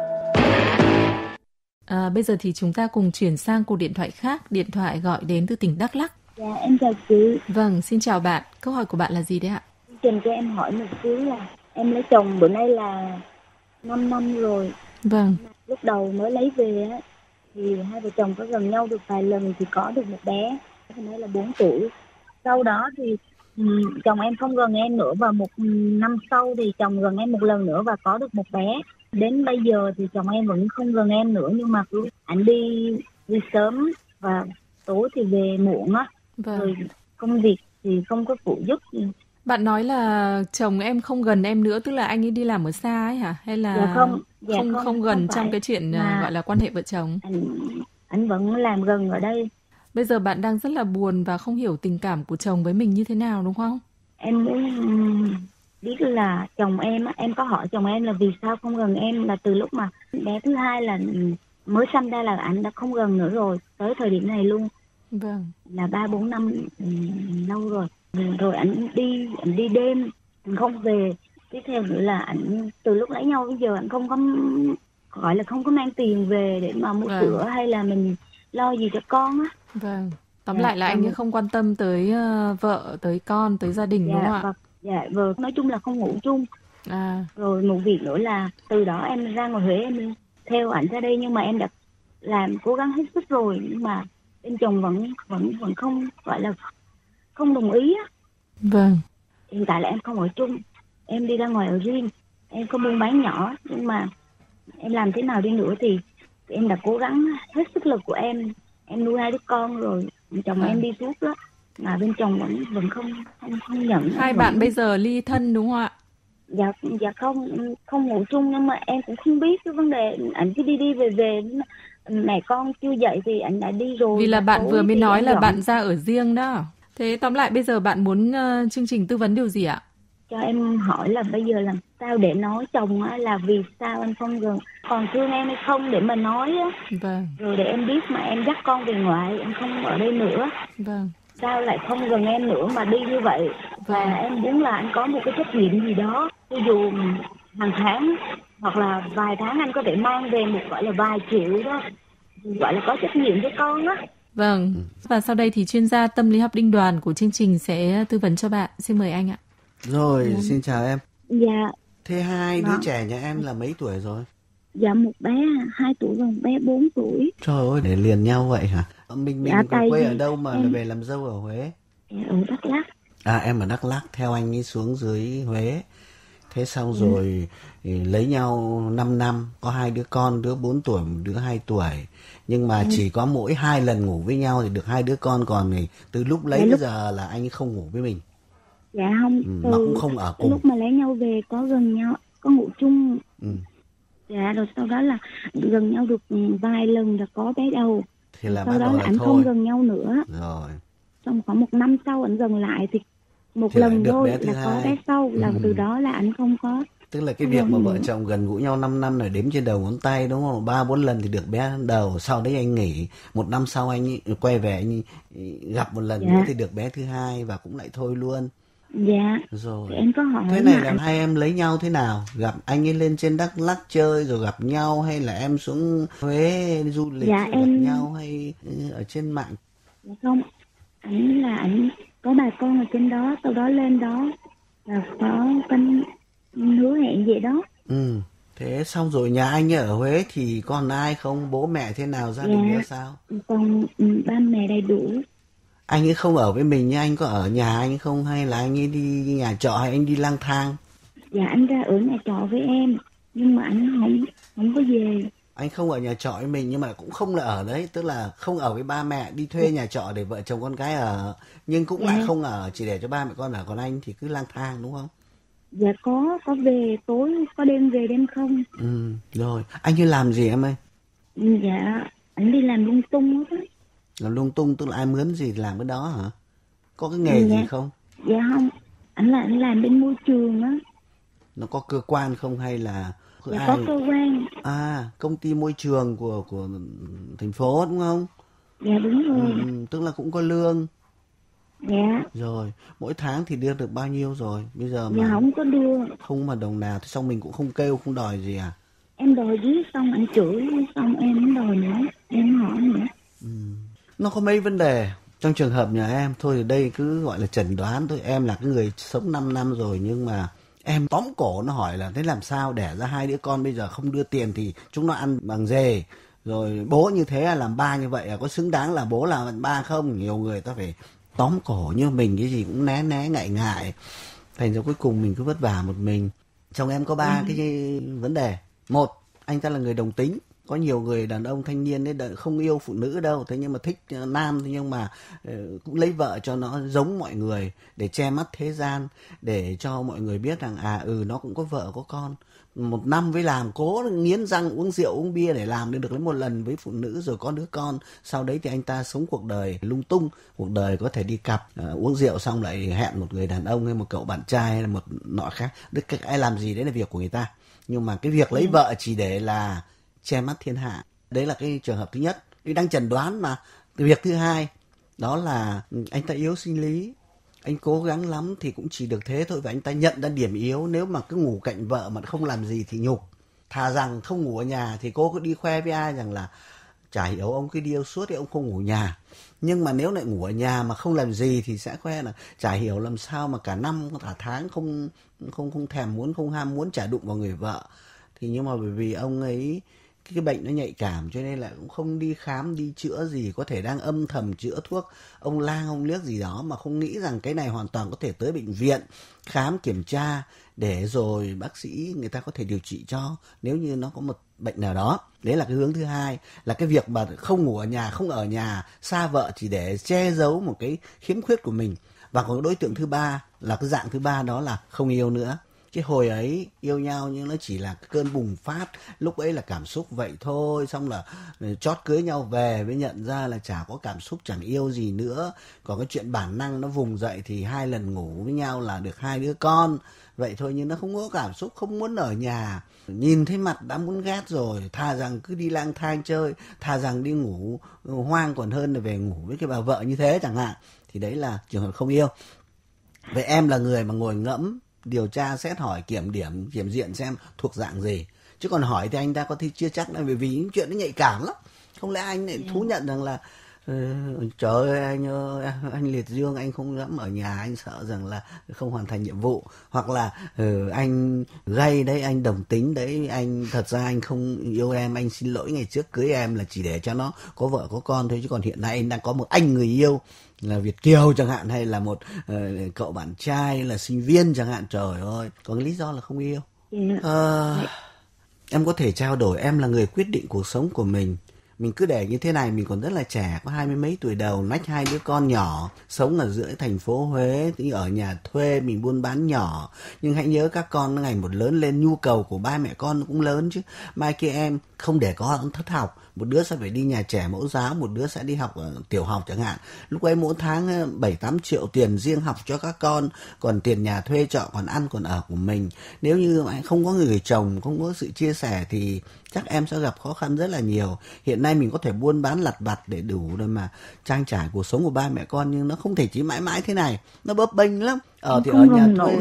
Bây giờ thì chúng ta cùng chuyển sang cuộc điện thoại khác. Điện thoại gọi đến từ tỉnh Đắk Lắk. Dạ, em chào chị. Vâng, xin chào bạn. Câu hỏi của bạn là gì đấy ạ? Trình cho em hỏi một xíu là Em lấy chồng bữa nay là 5 năm rồi. Vâng. Lúc đầu mới lấy về á thì hai vợ chồng có gần nhau được vài lần thì có được một bé, hôm nay là 4 tuổi. Sau đó thì chồng em không gần em nữa, và 1 năm sau thì chồng gần em một lần nữa và có được một bé. Đến bây giờ thì chồng em vẫn không gần em nữa, nhưng mà cứ anh đi sớm và tối thì về muộn á. Vâng. Rồi công việc thì không có phụ giúp. Bạn nói là chồng em không gần em nữa, tức là anh ấy đi làm ở xa ấy hả? Hay là không gần trong cái chuyện gọi là quan hệ vợ chồng? Anh vẫn làm gần ở đây. Bây giờ bạn đang rất là buồn và không hiểu tình cảm của chồng với mình như thế nào, đúng không? Em muốn biết là chồng em có hỏi chồng em là vì sao không gần em, là từ lúc mà bé thứ hai là mới sanh ra là anh đã không gần nữa rồi, tới thời điểm này luôn. Vâng. Là 3-4 năm lâu rồi. Rồi anh đi đêm, anh không về. Tiếp theo nữa là anh từ lúc lấy nhau bây giờ anh không có, gọi là không có mang tiền về để mà mua sữa hay là mình lo gì cho con á. Vâng. Tóm lại là anh ấy không quan tâm tới vợ, tới con, tới gia đình, đúng không ạ? Dạ, vợ nói chung là không ngủ chung. Rồi một việc nữa là từ đó em ra ngoài Huế em theo ảnh ra đây, nhưng mà em đã làm cố gắng hết sức rồi, nhưng mà bên chồng vẫn không, gọi là không đồng ý á. Vâng. Hiện tại là em không ở chung, em đi ra ngoài ở riêng, em có buôn bán nhỏ, nhưng mà em làm thế nào đi nữa thì em đã cố gắng hết sức lực của em nuôi 2 đứa con rồi, chồng em đi suốt đó, mà bên chồng vẫn không nhận. Hai bạn bây giờ ly thân đúng không ạ? Dạ không ngủ chung, nhưng mà em cũng không biết cái vấn đề, anh cứ đi về, mẹ con chưa dậy thì anh đã đi rồi. Vì là bạn vừa mới nói là bạn ra ở riêng đó. Thế tóm lại bây giờ bạn muốn chương trình tư vấn điều gì ạ? Cho em hỏi là bây giờ làm sao để nói chồng là vì sao anh không gần, còn thương em hay không để mà nói á. Vâng. Rồi để em biết mà em dắt con về ngoại, em không ở đây nữa. Vâng. Sao lại không gần em nữa mà đi như vậy. Và em muốn là anh có một cái trách nhiệm gì đó, ví dụ hàng tháng hoặc là vài tháng anh có thể mang về một gọi là vài triệu đó, gọi là có trách nhiệm với con á. Vâng. Và sau đây thì chuyên gia tâm lý học Đinh Đoàn của chương trình sẽ tư vấn cho bạn. Xin mời anh ạ. Rồi, xin chào em. Dạ. Thế 2 đứa trẻ nhà em là mấy tuổi rồi? Dạ, một bé 2 tuổi và một bé 4 tuổi. Trời ơi, để liền nhau vậy hả? Mình có quê ở đâu mà về làm dâu ở Huế? Ở Đắk Lắk. Em ở Đắk Lắk, theo anh ấy xuống dưới Huế. Thế xong rồi lấy nhau 5 năm, có 2 đứa con, đứa 4 tuổi, một đứa 2 tuổi. Nhưng mà chỉ có mỗi 2 lần ngủ với nhau thì được 2 đứa con, còn thì từ lúc lấy đến giờ là anh ấy không ngủ với mình. Dạ không, mà cũng không ở cùng. Lúc mà lấy nhau về có gần nhau, có ngủ chung. Dạ, rồi sau đó là gần nhau được vài lần là có bé đầu. Thì là sau đó là anh không gần nhau nữa. Rồi. Xong khoảng 1 năm sau anh gần lại thì một thì lần thôi là có bé sau, là từ đó là anh không có. Tức là cái việc mà vợ chồng gần gũi nhau 5 năm này đếm trên đầu ngón tay, đúng không? 3-4 lần thì được bé đầu, sau đấy anh nghỉ. 1 năm sau anh quay về, anh gặp một lần nữa thì được bé thứ hai và cũng lại thôi luôn. Dạ. Rồi. Thì em có hỏi thế này là hai em lấy nhau thế nào? Gặp anh ấy lên trên Đắk Lắk chơi rồi gặp nhau, hay là em xuống Huế du lịch gặp nhau, hay ở trên mạng? Dạ không, anh có bà con ở trên đó, sau đó lên đó là có con hứa hẹn vậy đó. Thế xong rồi nhà anh ở Huế thì còn ai không? Bố mẹ thế nào, gia đình nữa sao? Còn ba mẹ đầy đủ. Anh ấy không ở với mình nhưng anh có ở nhà anh không, hay là anh ấy đi nhà trọ, hay anh đi lang thang? Dạ anh ra ở nhà trọ với em, nhưng mà anh không có về. Anh không ở nhà trọ với mình nhưng mà cũng không là ở đấy, tức là không ở với ba mẹ, đi thuê nhà trọ để vợ chồng con cái ở, nhưng cũng lại không ở chỉ để cho ba mẹ con ở, còn anh thì cứ lang thang đúng không? Dạ có về tối, có đêm về đêm không. Rồi, anh ấy làm gì em ơi? Dạ, anh đi làm lung tung hết. Làm lung tung tức là ai mướn gì làm cái đó hả? Có cái nghề gì không? Dạ không, anh làm bên môi trường á. Nó có cơ quan không hay là dạ, có cơ quan. Công ty môi trường của thành phố đúng không? Dạ đúng rồi. Tức là cũng có lương. Dạ. Rồi, mỗi tháng thì đưa được bao nhiêu rồi? Bây giờ mà dạ không có đưa. Không mà đồng nào, thì xong mình cũng không kêu, không đòi gì à? Em đòi dưới xong anh chửi, xong em không đòi nữa, em hỏi nữa. Nó có mấy vấn đề. Trong trường hợp nhà em, thôi thì đây cứ gọi là chẩn đoán thôi. Em là cái người sống 5 năm rồi nhưng mà Em tóm cổ nó hỏi là thế làm sao đẻ ra 2 đứa con bây giờ không đưa tiền thì chúng nó ăn bằng dề, rồi bố như thế làm ba như vậy có xứng đáng là bố làm ba không? Nhiều người ta phải tóm cổ, như mình cái gì cũng né ngại ngại, thành ra cuối cùng mình cứ vất vả một mình. Chồng em có 3 cái vấn đề. Một, anh ta là người đồng tính. Có nhiều người đàn ông thanh niên ấy không yêu phụ nữ đâu, thế nhưng mà thích nam, thế nhưng mà cũng lấy vợ cho nó giống mọi người để che mắt thế gian, để cho mọi người biết rằng nó cũng có vợ có con. 1 năm với làm cố nghiến răng uống rượu uống bia để làm được lấy 1 lần với phụ nữ rồi có đứa con. Sau đấy thì anh ta sống cuộc đời lung tung, cuộc đời có thể đi cặp, uống rượu xong lại hẹn một người đàn ông hay một cậu bạn trai hay là một nọ khác. Đức ai làm gì đấy là việc của người ta. Nhưng mà cái việc lấy vợ chỉ để là che mắt thiên hạ. Đấy là cái trường hợp thứ nhất. Đi đang chẩn đoán mà. Việc thứ hai đó là anh ta yếu sinh lý. Anh cố gắng lắm thì cũng chỉ được thế thôi, và anh ta nhận ra điểm yếu. Nếu mà cứ ngủ cạnh vợ mà không làm gì thì nhục. Thà rằng không ngủ ở nhà thì cô cứ đi khoe với ai rằng là chả hiểu ông cứ đi yêu suốt thì ông không ngủ nhà. Nhưng mà nếu lại ngủ ở nhà mà không làm gì thì sẽ khoe là chả hiểu làm sao mà cả năm cả tháng không thèm muốn, không ham muốn chả đụng vào người vợ. Thì nhưng mà bởi vì ông ấy cái bệnh nó nhạy cảm cho nên là cũng không đi khám đi chữa gì, có thể đang âm thầm chữa thuốc ông lang ông liếc gì đó mà không nghĩ rằng cái này hoàn toàn có thể tới bệnh viện khám kiểm tra để rồi bác sĩ người ta có thể điều trị cho nếu như nó có một bệnh nào đó. Đấy là cái hướng thứ hai, là cái việc mà không ngủ ở nhà, không ở nhà, xa vợ chỉ để che giấu một cái khiếm khuyết của mình. Và còn đối tượng thứ ba là cái dạng thứ ba, đó là không yêu nữa. Cái hồi ấy yêu nhau nhưng nó chỉ là cơn bùng phát, lúc ấy là cảm xúc vậy thôi, xong là chót cưới nhau về mới nhận ra là chả có cảm xúc, chẳng yêu gì nữa. Còn cái chuyện bản năng nó vùng dậy thì 2 lần ngủ với nhau là được 2 đứa con vậy thôi, nhưng nó không có cảm xúc, không muốn ở nhà, nhìn thấy mặt đã muốn ghét rồi. Thà rằng cứ đi lang thang chơi, thà rằng đi ngủ hoang còn hơn là về ngủ với cái bà vợ như thế chẳng hạn. Thì đấy là trường hợp không yêu. Vậy em là người mà ngồi ngẫm, điều tra, xét hỏi, kiểm điểm, kiểm diện xem thuộc dạng gì. Chứ còn hỏi thì anh ta có thể chưa chắc, là bởi vì những chuyện nó nhạy cảm lắm. Không lẽ anh lại thú nhận rằng là trời ơi anh liệt dương, anh không dám ở nhà, anh sợ rằng là không hoàn thành nhiệm vụ. Hoặc là anh gay đấy, anh đồng tính đấy, anh thật ra anh không yêu em, anh xin lỗi ngày trước cưới em là chỉ để cho nó có vợ có con thôi. Chứ còn hiện nay anh đang có một anh người yêu là Việt kiều chẳng hạn, hay là một cậu bạn trai là sinh viên chẳng hạn. Trời ơi, có cái lý do là không yêu. Em có thể trao đổi, em là người quyết định cuộc sống của mình. Mình cứ để như thế này, mình còn rất là trẻ, có 20 mấy tuổi đầu, nách 2 đứa con nhỏ, sống ở giữa thành phố Huế, thì ở nhà thuê, mình buôn bán nhỏ. Nhưng hãy nhớ các con nó ngày một lớn lên, nhu cầu của ba mẹ con nó cũng lớn chứ. Mai kia em không để con thất học, một đứa sẽ phải đi nhà trẻ mẫu giáo, một đứa sẽ đi học ở tiểu học chẳng hạn. Lúc ấy mỗi tháng 7-8 triệu tiền riêng học cho các con, còn tiền nhà thuê trọ, còn ăn còn ở của mình. Nếu như anh không có người chồng, không có sự chia sẻ thì chắc em sẽ gặp khó khăn rất là nhiều. Hiện nay mình có thể buôn bán lặt vặt để đủ rồi mà trang trải cuộc sống của ba mẹ con, nhưng nó không thể chỉ mãi mãi thế này, nó bấp bênh lắm. Thì ở nhà thuê,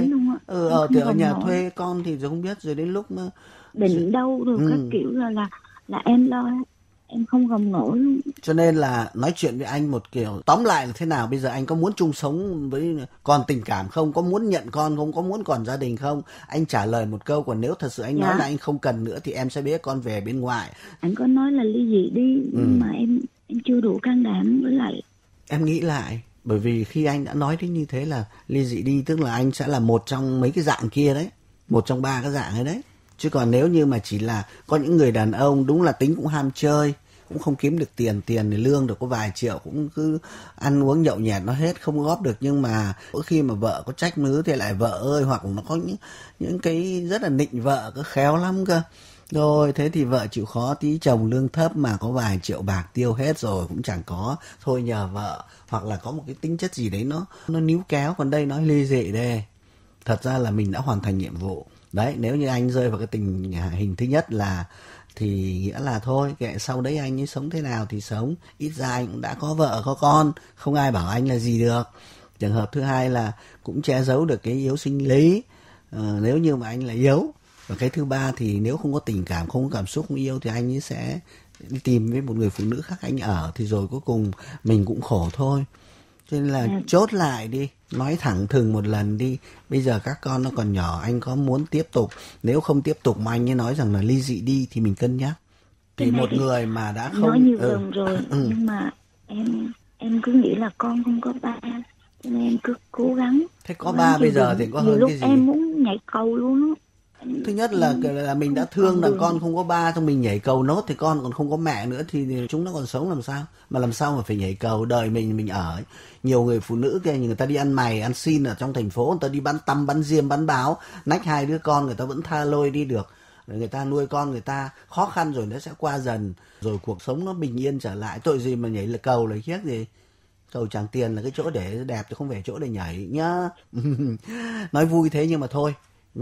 thì ở nhà thuê con thì không biết, rồi đến lúc mà định đâu rồi các kiểu là em lo, em không gồng nổi luôn. Cho nên là nói chuyện với anh một kiểu tóm lại là thế nào, bây giờ anh có muốn chung sống với, còn tình cảm không, có muốn nhận con không, có muốn còn gia đình không? Anh trả lời một câu, còn nếu thật sự anh nói là anh không cần nữa thì em sẽ bế con về bên ngoài. Anh có nói là ly dị đi, nhưng mà em chưa đủ can đảm. Với lại em nghĩ lại, bởi vì khi anh đã nói đến như thế là ly dị đi, tức là anh sẽ là một trong mấy cái dạng kia đấy, một trong 3 cái dạng ấy đấy. Chứ còn nếu như mà chỉ là có những người đàn ông đúng là tính cũng ham chơi, cũng không kiếm được tiền thì lương được có vài triệu, cũng cứ ăn uống nhậu nhẹt nó hết, không góp được. Nhưng mà mỗi khi mà vợ có trách mứ thì lại vợ ơi, hoặc nó có những cái rất là nịnh vợ, cứ khéo lắm cơ. Rồi thế thì vợ chịu khó tí, chồng lương thấp mà có vài triệu bạc tiêu hết rồi cũng chẳng có, thôi nhờ vợ. Hoặc là có một cái tính chất gì đấy nó níu kéo. Còn đây nói ly dị đây, thật ra là mình đã hoàn thành nhiệm vụ. Đấy, nếu như anh rơi vào cái tình hình thứ nhất là thì nghĩa là thôi, kệ sau đấy anh ấy sống thế nào thì sống, ít ra anh cũng đã có vợ có con, không ai bảo anh là gì được. Trường hợp thứ hai là cũng che giấu được cái yếu sinh lý, nếu như mà anh là yếu. Và cái thứ ba thì nếu không có tình cảm, không có cảm xúc, không yêu thì anh ấy sẽ đi tìm với một người phụ nữ khác anh ở, thì rồi cuối cùng mình cũng khổ thôi. Cho nên là chốt lại đi, nói thẳng thừng một lần đi. Bây giờ các con nó còn nhỏ, anh có muốn tiếp tục, nếu không tiếp tục mà anh ấy nói rằng là ly dị đi thì mình cân nhắc. Thì một người mà đã không nói nhiều lần rồi, nhưng mà em cứ nghĩ là con không có ba, cho nên em cứ cố gắng. Thế có ba bây giờ thì có hơn cái gì? Em muốn nhảy cầu luôn. Thứ nhất là mình đã thương là con không có ba, xong mình nhảy cầu nốt thì con còn không có mẹ nữa thì chúng nó còn sống làm sao? Mà làm sao mà phải nhảy cầu, đời mình ở. Nhiều người phụ nữ kia người ta đi ăn mày, ăn xin ở trong thành phố, người ta đi bán tăm, bán diêm, bán báo, nách 2 đứa con người ta vẫn tha lôi đi được. Người ta nuôi con người ta khó khăn rồi nó sẽ qua dần, rồi cuộc sống nó bình yên trở lại. Tội gì mà nhảy là cầu là khiếc gì? Cầu Tràng Tiền là cái chỗ để đẹp chứ không phải chỗ để nhảy nhá. Nói vui thế nhưng mà thôi,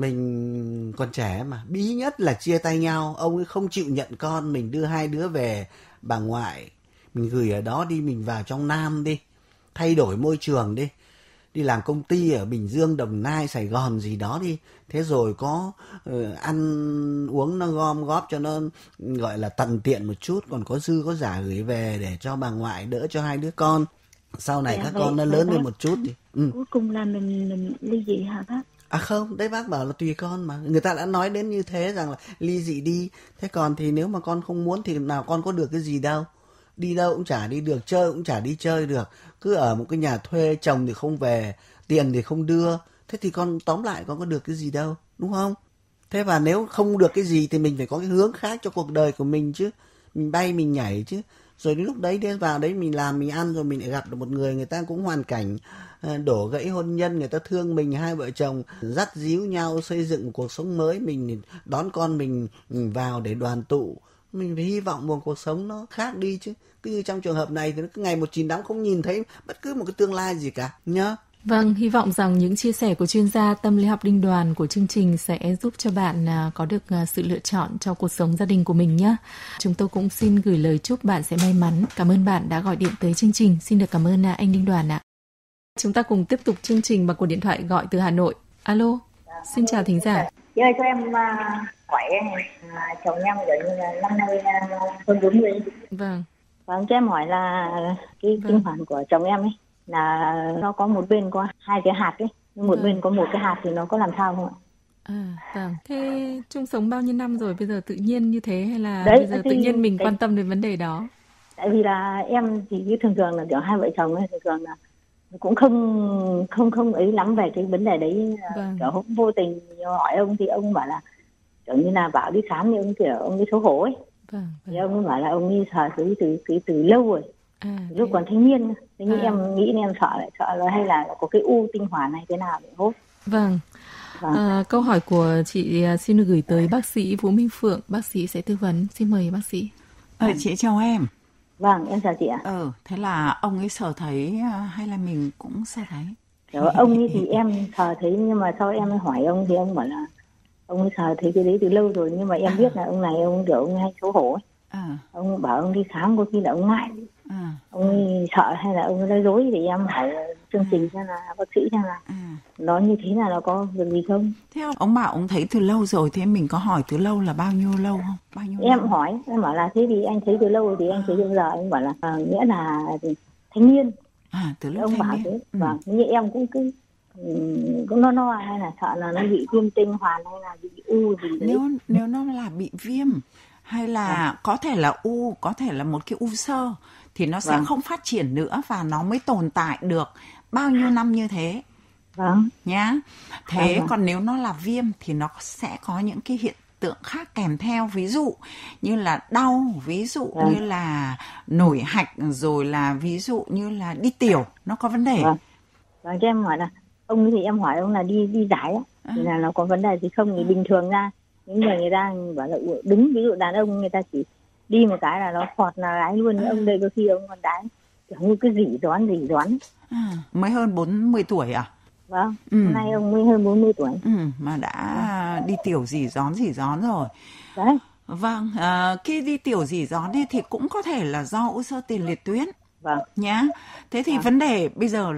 mình còn trẻ mà. Bí nhất là chia tay nhau, ông ấy không chịu nhận con, mình đưa 2 đứa về bà ngoại, mình gửi ở đó đi, mình vào trong Nam đi, thay đổi môi trường đi làm công ty ở Bình Dương, Đồng Nai, Sài Gòn gì đó đi. Thế rồi có ăn uống nó gom góp cho nó gọi là tận tiện một chút, còn có dư có giả gửi về để cho bà ngoại, đỡ cho 2 đứa con. Sau này các con nó lớn lên một chút thì cuối cùng là mình ly dị hả bác? À không, đấy bác bảo là tùy con mà. Người ta đã nói đến như thế rằng là ly dị đi. Thế còn thì nếu mà con không muốn thì nào con có được cái gì đâu. Đi đâu cũng chả đi được, chơi cũng chả đi chơi được. Cứ ở một cái nhà thuê, chồng thì không về, tiền thì không đưa. Thế thì con tóm lại con có được cái gì đâu, đúng không? Thế và nếu không được cái gì thì mình phải có cái hướng khác cho cuộc đời của mình chứ. Mình bay, mình nhảy chứ. Rồi đến lúc đấy vào đấy mình làm, mình ăn rồi mình lại gặp được một người ta cũng hoàn cảnh đổ gãy hôn nhân, người ta thương mình, 2 vợ chồng dắt díu nhau xây dựng một cuộc sống mới, mình đón con mình vào để đoàn tụ. Mình phải hy vọng một cuộc sống nó khác đi chứ. Cứ như trong trường hợp này thì nó cứ ngày một chìm đắm, không nhìn thấy bất cứ một cái tương lai gì cả nhá. Vâng, hy vọng rằng những chia sẻ của chuyên gia tâm lý học Đinh Đoàn của chương trình sẽ giúp cho bạn có được sự lựa chọn cho cuộc sống gia đình của mình nhé. Chúng tôi cũng xin gửi lời chúc bạn sẽ may mắn. Cảm ơn bạn đã gọi điện tới chương trình. Xin được cảm ơn anh Đinh Đoàn ạ. Chúng ta cùng tiếp tục chương trình bằng cuộc điện thoại gọi từ Hà Nội. Alo, xin chào thính giả. Chị ơi, cho em hỏi chồng em gần như là năm nay hơn 40. Vâng. Vâng, cho em hỏi là cái tinh hoàn của chồng em ấy là nó có một bên có 2 cái hạt ấy, một bên có 1 cái hạt thì nó có làm sao không ạ? Vâng. Thế chung sống bao nhiêu năm rồi, bây giờ tự nhiên như thế hay là bây giờ tự nhiên mình quan tâm đến vấn đề đó? Tại vì là em thì thường thường là kiểu 2 vợ chồng ấy, thường là cũng không ấy lắm về cái vấn đề đấy. Vâng. Kiểu vô tình hỏi ông thì ông bảo là kiểu như là bảo đi khám thì ông kiểu ông đi xấu hổ ấy. Vâng. Thì ông bảo là ông đi sờ từ lâu rồi. Lúc còn thanh niên, thế nhưng em nghĩ nên em sợ là hay là có cái u tinh hoàn này thế nào để hốt. Vâng. Câu hỏi của chị xin được gửi tới bác sĩ Vũ Minh Phượng, bác sĩ sẽ tư vấn. Xin mời bác sĩ. Chị chào em. Vâng, em chào chị ạ. Thế là ông ấy sờ thấy hay là mình cũng sờ thấy? Ông ấy thì em sờ thấy, nhưng mà sau em hỏi ông thì ông bảo là ông ấy sờ thấy cái đấy từ lâu rồi, nhưng mà em biết là ông này ông kiểu ông hay xấu hổ ấy. Ông bảo ông đi khám có khi là ông ngại. Ông ấy sợ hay là ông ấy nói dối thì em hỏi chương trình xem là bác sĩ xem là nó như thế là nó có việc gì không. Thế ông bảo ông thấy từ lâu rồi, thế mình có hỏi từ lâu là bao nhiêu lâu không? Bao nhiêu em lâu? Hỏi, em bảo là thế thì anh thấy từ lâu rồi thì anh thấy từ giờ. Anh bảo là nghĩa là thanh niên. Từ lúc ông thanh bảo niên. Thế. Vâng, nhưng em cũng cứ cũng no hay là sợ là nó bị viêm tinh hoàn hay là bị u gì đấy. Nếu nó là bị viêm hay là có thể là u, có thể là một cái u xơ thì nó sẽ không phát triển nữa và nó mới tồn tại được bao nhiêu năm như thế. Vâng. Nhá. Thế còn nếu nó là viêm thì nó sẽ có những cái hiện tượng khác kèm theo, ví dụ như là đau, ví dụ như là nổi hạch, rồi là ví dụ như là đi tiểu, nó có vấn đề. Vâng, cho em hỏi là ông thì em hỏi ông là đi giải á, thì là nó có vấn đề gì không? Thì bình thường ra những người ta bảo là đứng, ví dụ đàn ông người ta chỉ đi một cái là nó phọt là gái luôn. Ông đây có khi ông còn đái kiểu như cái rỉ đoán. Mới hơn 40 tuổi à? Vâng, hôm nay ông mới hơn 40 tuổi. Mà đã đi tiểu rỉ gión rồi. Đấy. Vâng, khi đi tiểu rỉ gión ấy thì cũng có thể là do u xơ tiền liệt tuyến. Vâng. Nhá. Thế thì vấn đề bây giờ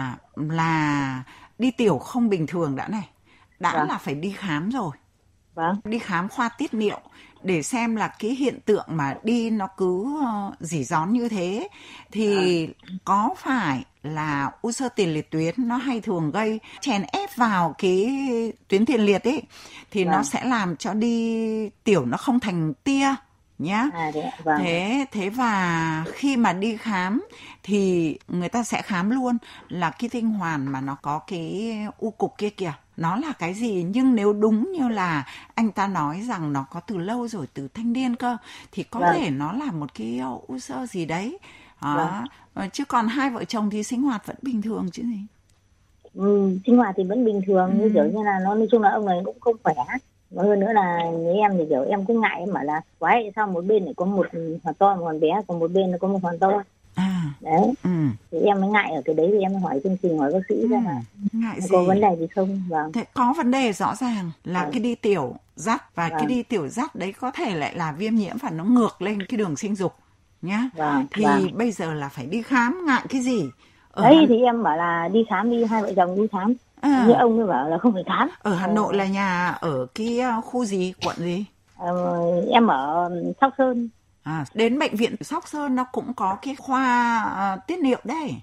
là đi tiểu không bình thường đã này. Đã là phải đi khám rồi. Vâng. Đi khám khoa tiết niệu để xem là cái hiện tượng mà đi nó cứ rỉ rón như thế thì có phải là u xơ tiền liệt tuyến nó hay thường gây chèn ép vào cái tuyến tiền liệt ấy, thì nó sẽ làm cho đi tiểu nó không thành tia nhá. Thế và khi mà đi khám thì người ta sẽ khám luôn là cái tinh hoàn mà nó có cái u cục kia kìa, nó là cái gì. Nhưng nếu đúng như là anh ta nói rằng nó có từ lâu rồi, từ thanh niên cơ, thì có thể nó là một cái u xơ gì đấy. Chứ còn hai vợ chồng thì sinh hoạt vẫn bình thường chứ gì. Sinh hoạt thì vẫn bình thường, như kiểu như là nó, nói chung là ông này cũng không khỏe. Và hơn nữa là với em thì kiểu em cứ ngại, em bảo là quái sao một bên lại có một hoàn to, một hoàn bé, còn một bên nó có một hoàn to. Đấy. Thì em mới ngại ở cái đấy, thì em mới hỏi chương trình, hỏi bác sĩ ra là ngại gì? Có vấn đề gì không? Thế có vấn đề rõ ràng là cái đi tiểu dắt, và cái đi tiểu dắt đấy có thể lại là viêm nhiễm và nó ngược lên cái đường sinh dục nhá. Thì bây giờ là phải đi khám, ngại cái gì? Đấy thì em bảo là đi khám đi, hai vợ chồng đi khám. Nhưng ông ấy bảo là không phải khám. Ở Hà Nội là nhà ở cái khu gì, quận gì? Em ở Sóc Sơn. Đến bệnh viện Sóc Sơn nó cũng có cái khoa tiết niệu đấy.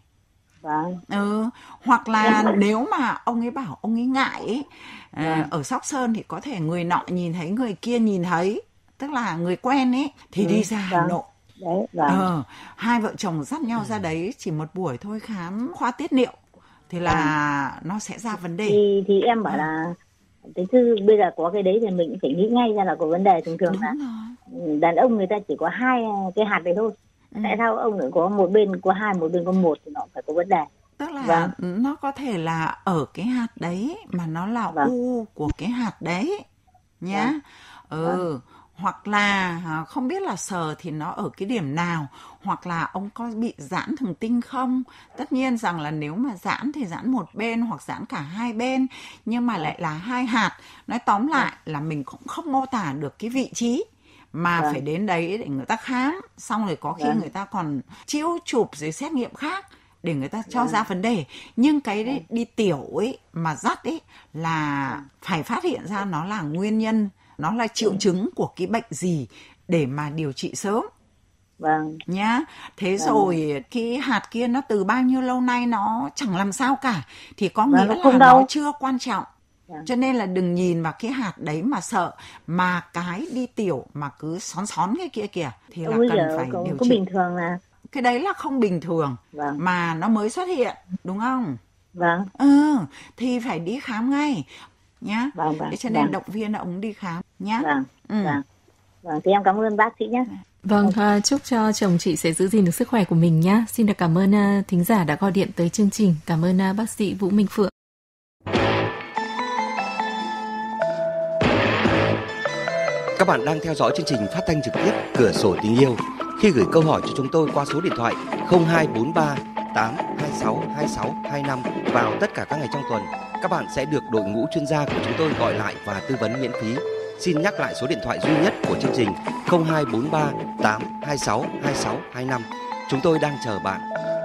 Hoặc là nếu mà ông ấy bảo ông ấy ngại ấy, ở Sóc Sơn thì có thể người nọ nhìn thấy, người kia nhìn thấy, tức là người quen ấy, thì đi ra Hà Nội. Hai vợ chồng dắt nhau ra đấy chỉ một buổi thôi, khám khoa tiết niệu thì là nó sẽ ra vấn đề. Thì em bảo là thế chứ bây giờ có cái đấy thì mình phải nghĩ ngay ra là có vấn đề. Thường thường là đàn ông người ta chỉ có hai cái hạt đấy thôi. Tại sao ông lại có một bên có hai, một bên có một, thì nó phải có vấn đề. Tức là nó có thể là ở cái hạt đấy mà nó là u của cái hạt đấy nhá. Hoặc là không biết là sờ thì nó ở cái điểm nào, hoặc là ông có bị giãn thần kinh không. Tất nhiên rằng là nếu mà giãn thì giãn một bên hoặc giãn cả hai bên, nhưng mà lại là hai hạt. Nói tóm lại là mình cũng không mô tả được cái vị trí, mà phải đến đấy để người ta khám, xong rồi có khi người ta còn chiếu chụp rồi xét nghiệm khác để người ta cho ra vấn đề. Nhưng cái đấy, đi tiểu ấy mà dắt ấy là phải phát hiện ra nó là nguyên nhân, nó là triệu chứng của cái bệnh gì để mà điều trị sớm. Nhá. Thế rồi cái hạt kia nó từ bao nhiêu lâu nay nó chẳng làm sao cả, thì có nghĩa là nó chưa quan trọng. Cho nên là đừng nhìn vào cái hạt đấy mà sợ, mà cái đi tiểu mà cứ xón cái kia kìa thì là cần phải điều trị. Bình thường là cái đấy là không bình thường, mà nó mới xuất hiện, đúng không? Thì phải đi khám ngay nhá. Thế cho nên động viên ông đi khám nhá. Thì em cảm ơn bác sĩ nhé. Chúc cho chồng chị sẽ giữ gìn được sức khỏe của mình nhá. Xin được cảm ơn thính giả đã gọi điện tới chương trình. Cảm ơn bác sĩ Vũ Minh Phượng. Các bạn đang theo dõi chương trình phát thanh trực tiếp Cửa sổ tình yêu. Khi gửi câu hỏi cho chúng tôi qua số điện thoại 0243 826 2625 vào tất cả các ngày trong tuần, các bạn sẽ được đội ngũ chuyên gia của chúng tôi gọi lại và tư vấn miễn phí. Xin nhắc lại số điện thoại duy nhất của chương trình 0243 826 2625. Chúng tôi đang chờ bạn.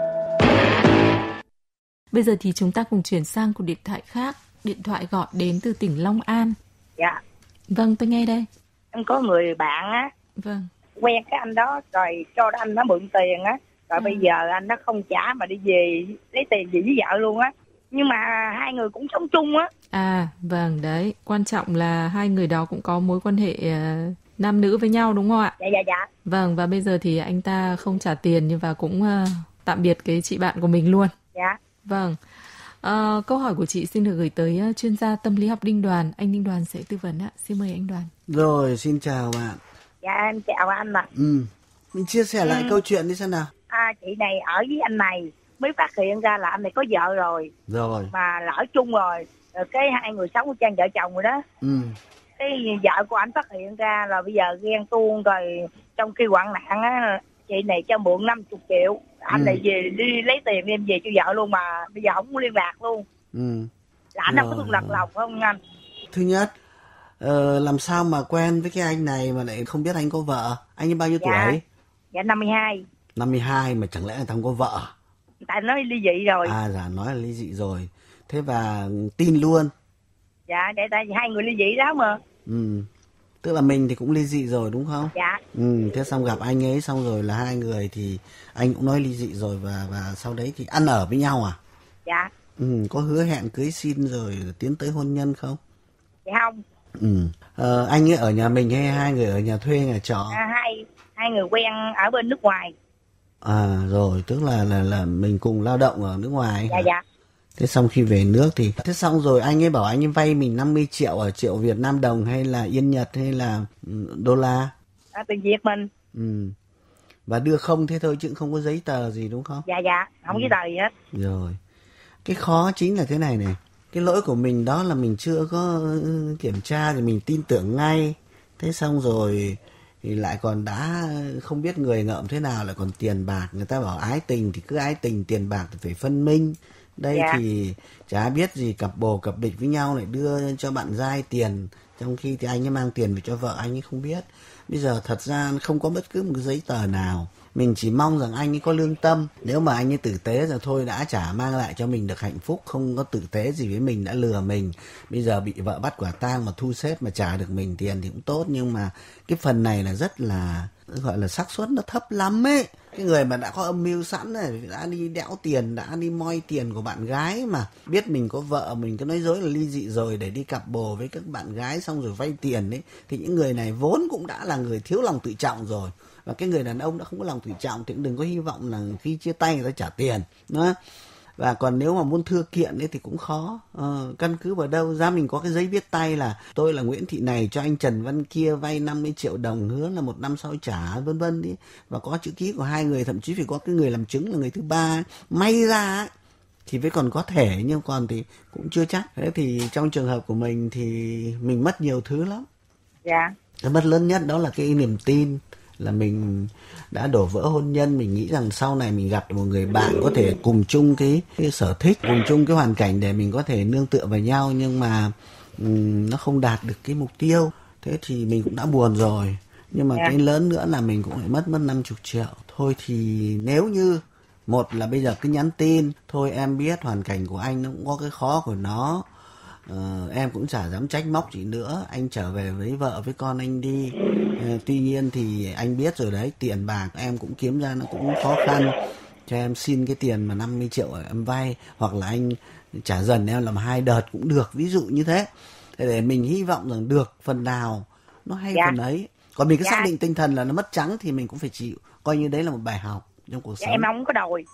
Bây giờ thì chúng ta cùng chuyển sang cuộc điện thoại khác. Điện thoại gọi đến từ tỉnh Long An. Dạ. Vâng, tôi nghe đây. Em có người bạn á. Vâng. Quen cái anh đó rồi cho anh nó mượn tiền á. Rồi bây giờ anh nó không trả mà đi về lấy tiền gì với vợ luôn á. Nhưng mà hai người cũng sống chung á. Vâng, đấy. Quan trọng là hai người đó cũng có mối quan hệ nam nữ với nhau đúng không ạ? Dạ. Vâng, và bây giờ thì anh ta không trả tiền nhưng và cũng tạm biệt cái chị bạn của mình luôn. Dạ. Vâng. Câu hỏi của chị xin được gửi tới chuyên gia tâm lý học Đinh Đoàn. Anh Đinh Đoàn sẽ tư vấn ạ. Xin mời anh Đoàn. Rồi, xin chào bạn. Dạ, em chào anh ạ. Mình chia sẻ lại câu chuyện đi xem nào. Chị này ở với anh này mới phát hiện ra là anh này có vợ rồi. Mà lỡ chung rồi. Rồi cái hai người sống với trang vợ chồng rồi đó. Cái vợ của anh phát hiện ra là bây giờ ghen tuông rồi, trong khi hoạn nạn á, chị này cho mượn 50 triệu. Anh này về đi lấy tiền đem về cho vợ luôn, mà bây giờ không có liên lạc luôn. Là anh có thương lật lòng không anh? Thứ nhất, làm sao mà quen với cái anh này mà lại không biết anh có vợ? Anh ấy bao nhiêu tuổi? Dạ 52. 52 mà chẳng lẽ người ta không có vợ? Tại nói ly dị rồi. Nói là ly dị rồi. Thế và tin luôn? Dạ, tại hai người ly dị đó mà. Tức là mình thì cũng ly dị rồi đúng không? Dạ. Thế xong gặp anh ấy xong rồi là hai người thì anh cũng nói ly dị rồi và sau đấy thì ăn ở với nhau à? Dạ. Có hứa hẹn cưới xin rồi tiến tới hôn nhân không? Dạ không. Anh ấy ở nhà mình hay hai người ở nhà thuê nhà trọ? Hai người quen ở bên nước ngoài. À rồi, tức là mình cùng lao động ở nước ngoài. Dạ dạ. Thế xong khi về nước thì thế xong rồi anh ấy bảo anh ấy vay mình 50 triệu ở triệu Việt Nam đồng hay là Yên Nhật hay là đô la? Tiền Việt mình. Và đưa không thế thôi chứ không có giấy tờ gì đúng không? Dạ dạ, không giấy tờ gì hết. Rồi. Cái khó chính là thế này này. Cái lỗi của mình đó là mình chưa có kiểm tra thì mình tin tưởng ngay. Thế xong rồi thì lại còn đã không biết người ngợm thế nào, lại còn tiền bạc. Người ta bảo ái tình thì cứ ái tình, tiền bạc thì phải phân minh. Đây thì chả biết gì, cặp bồ cặp địch với nhau lại đưa cho bạn giai tiền, trong khi thì anh ấy mang tiền về cho vợ anh ấy không biết. Bây giờ thật ra không có bất cứ một cái giấy tờ nào. Mình chỉ mong rằng anh ấy có lương tâm. Nếu mà anh ấy tử tế rồi thôi đã chả mang lại cho mình được hạnh phúc, không có tử tế gì với mình, đã lừa mình. Bây giờ bị vợ bắt quả tang mà thu xếp mà trả được mình tiền thì cũng tốt. Nhưng mà cái phần này là rất là gọi là xác suất nó thấp lắm ấy. Cái người mà đã có âm mưu sẵn này, đã đi đẽo tiền, đã đi moi tiền của bạn gái mà biết mình có vợ, mình cứ nói dối là ly dị rồi để đi cặp bồ với các bạn gái xong rồi vay tiền ấy, thì những người này vốn cũng đã là người thiếu lòng tự trọng rồi. Và cái người đàn ông đã không có lòng tự trọng thì cũng đừng có hy vọng là khi chia tay người ta trả tiền đó. Và còn nếu mà muốn thưa kiện ấy thì cũng khó. Căn cứ vào đâu ra mình có cái giấy viết tay là tôi là Nguyễn Thị này cho anh Trần Văn kia vay 50 triệu đồng hứa là 1 năm sau trả vân vân đi. Và có chữ ký của hai người, thậm chí phải có cái người làm chứng là người thứ ba. May ra thì mới còn có thể, nhưng còn thì cũng chưa chắc. Thế thì trong trường hợp của mình thì mình mất nhiều thứ lắm. Dạ. Cái mất lớn nhất đó là cái niềm tin, là mình đã đổ vỡ hôn nhân. Mình nghĩ rằng sau này mình gặp một người bạn có thể cùng chung cái sở thích, cùng chung cái hoàn cảnh để mình có thể nương tựa vào nhau, nhưng mà nó không đạt được cái mục tiêu. Thế thì mình cũng đã buồn rồi. Nhưng mà cái lớn nữa là mình cũng phải mất 50 triệu. Thôi thì nếu như một là bây giờ cứ nhắn tin, thôi em biết hoàn cảnh của anh nó cũng có cái khó của nó, em cũng chả dám trách móc chị nữa, anh trở về với vợ với con anh đi. Tuy nhiên thì anh biết rồi đấy, tiền bạc em cũng kiếm ra nó cũng khó khăn, cho em xin cái tiền mà 50 triệu em vay, hoặc là anh trả dần em làm 2 đợt cũng được, ví dụ như thế. Để mình hy vọng rằng được phần nào nó hay phần ấy. Còn mình cứ xác định tinh thần là nó mất trắng thì mình cũng phải chịu, coi như đấy là một bài học trong cuộc sống. Em không có đòi,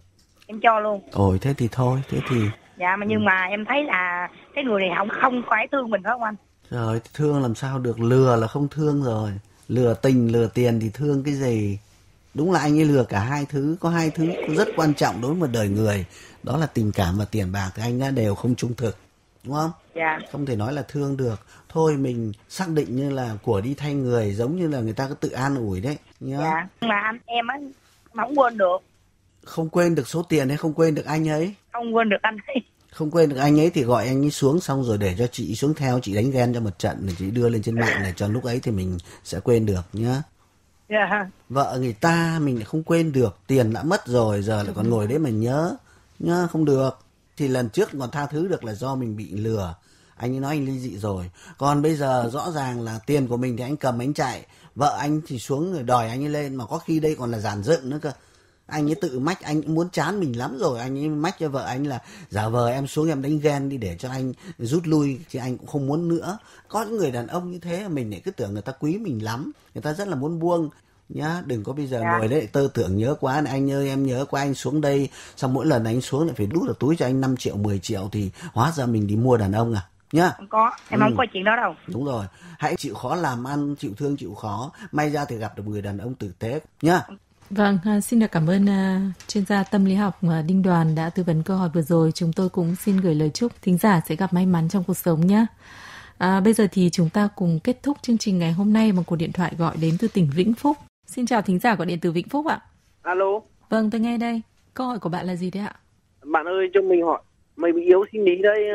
em cho luôn. Ôi thế thì thôi, thế thì dạ mà nhưng mà em thấy là cái người này không phải thương mình phải không anh? Rồi thương làm sao được, lừa là không thương rồi. Lừa tình, lừa tiền thì thương cái gì. Đúng là anh ấy lừa cả hai thứ. Có hai thứ rất quan trọng đối với một đời người, đó là tình cảm và tiền bạc, thì anh đã đều không trung thực, đúng không? Dạ. Không thể nói là thương được. Thôi mình xác định như là của đi thay người, giống như là người ta cứ tự an ủi đấy nhá. Dạ. Nhưng mà em á không quên được. Không quên được số tiền hay không quên được anh ấy? Không quên được anh ấy. Không quên được anh ấy thì gọi anh ấy xuống, xong rồi để cho chị xuống theo, chị đánh ghen cho một trận để chị đưa lên trên mạng để cho lúc ấy thì mình sẽ quên được nhá. Yeah. Vợ người ta mình lại không quên được, tiền đã mất rồi, giờ lại còn ngồi đấy mà nhớ nhá, không được. Thì lần trước còn tha thứ được là do mình bị lừa, anh ấy nói anh ly dị rồi. Còn bây giờ rõ ràng là tiền của mình thì anh cầm anh chạy, vợ anh thì xuống rồi đòi anh ấy lên, mà có khi đây còn là dàn dựng nữa cơ. Anh ấy tự mách, anh muốn chán mình lắm rồi, anh ấy mách cho vợ anh là giả vờ em xuống em đánh ghen đi để cho anh rút lui, thì anh cũng không muốn nữa. Có những người đàn ông như thế mình lại cứ tưởng người ta quý mình lắm, người ta rất là muốn buông nhá. Đừng có bây giờ ngồi đấy tơ tưởng nhớ quá, anh ơi em nhớ quá anh xuống đây, xong mỗi lần anh xuống lại phải đút vào túi cho anh 5 triệu 10 triệu thì hóa ra mình đi mua đàn ông à nhá. Không có, em không có chuyện đó đâu. Đúng rồi, hãy chịu khó làm ăn, chịu thương chịu khó, may ra thì gặp được người đàn ông tử tế nhá. Vâng, xin được cảm ơn chuyên gia tâm lý học Đinh Đoàn đã tư vấn câu hỏi vừa rồi. Chúng tôi cũng xin gửi lời chúc thính giả sẽ gặp may mắn trong cuộc sống nhé. Bây giờ thì chúng ta cùng kết thúc chương trình ngày hôm nay bằng cuộc điện thoại gọi đến từ tỉnh Vĩnh Phúc. Xin chào thính giả gọi điện từ Vĩnh Phúc ạ. Alo. Vâng, tôi nghe đây. Câu hỏi của bạn là gì đấy ạ? Bạn ơi, cho mình hỏi, mình bị yếu sinh lý đây,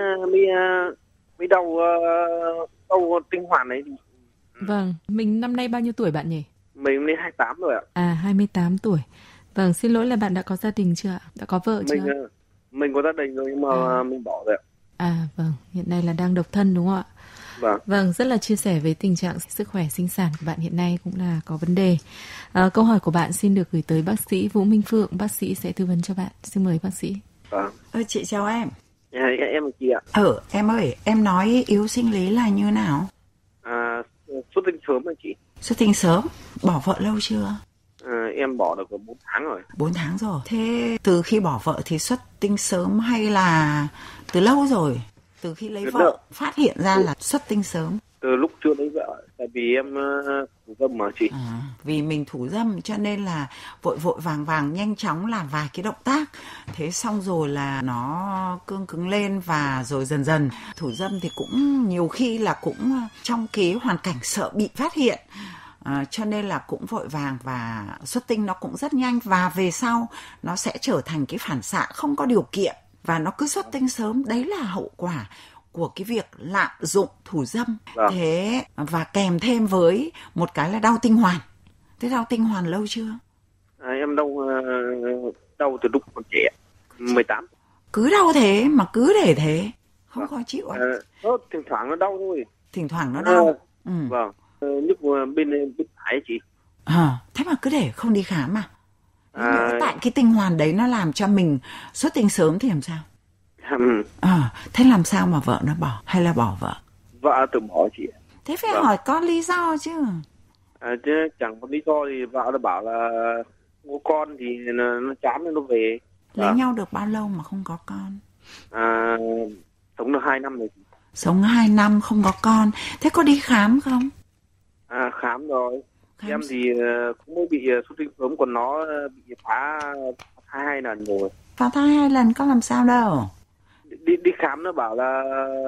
mới đầu tinh hoàn đấy. Vâng, mình năm nay bao nhiêu tuổi bạn nhỉ? Mình lên 28 rồi ạ. 28 tuổi. Vâng, xin lỗi là bạn đã có gia đình chưa ạ? Đã có vợ chưa? Mình có gia đình rồi nhưng mà mình bỏ rồi ạ. Vâng, hiện nay là đang độc thân đúng không ạ? Vâng, rất là chia sẻ với tình trạng sức khỏe sinh sản của bạn hiện nay cũng là có vấn đề. Câu hỏi của bạn xin được gửi tới bác sĩ Vũ Minh Phượng, bác sĩ sẽ tư vấn cho bạn. Xin mời bác sĩ. Chị chào em. Em chị ạ. Em ơi, em nói yếu sinh lý là như nào? Xuất tinh sớm hả chị? Xuất tinh sớm, bỏ vợ lâu chưa? Em bỏ được 4 tháng rồi. 4 tháng rồi. Thế từ khi bỏ vợ thì xuất tinh sớm hay là từ lâu rồi? Từ khi lấy vợ phát hiện ra là xuất tinh sớm? Từ lúc chưa lấy vợ, tại vì em thủ dâm mà chị. Vì mình thủ dâm cho nên là vội vàng nhanh chóng làm vài cái động tác. Thế xong rồi là nó cương cứng lên và rồi dần dần thủ dâm thì cũng nhiều khi là cũng trong cái hoàn cảnh sợ bị phát hiện. Cho nên là cũng vội vàng và xuất tinh nó cũng rất nhanh và về sau nó sẽ trở thành cái phản xạ không có điều kiện và nó cứ xuất tinh sớm. Đấy là hậu quả của cái việc lạm dụng thủ dâm. Thế và kèm thêm với một cái là đau tinh hoàn. Thế đau tinh hoàn lâu chưa? Em đau từ lúc còn trẻ, 18. Cứ đau thế mà cứ để thế, không khó chịu à? Thỉnh thoảng nó đau thôi. Thỉnh thoảng nó đau. Vâng. Nhức bên phải chị. Thế mà cứ để không đi khám à? Tại cái tinh hoàn đấy nó làm cho mình xuất tinh sớm thì làm sao? Thế làm sao mà vợ nó bỏ hay là bỏ vợ? Vợ tự bỏ chị. Thế phải hỏi có lý do chứ. Chứ chẳng có lý do thì vợ nó bảo là có con thì nó chán nên nó về. Lấy nhau được bao lâu mà không có con? Sống được 2 năm rồi. Sống 2 năm không có con. Thế có đi khám không? Khám rồi. Em thì cũng mới bị xuất tinh sớm, còn nó bị phá thai 2 lần rồi. Phá thai 2 lần có làm sao đâu. Đi khám nó bảo là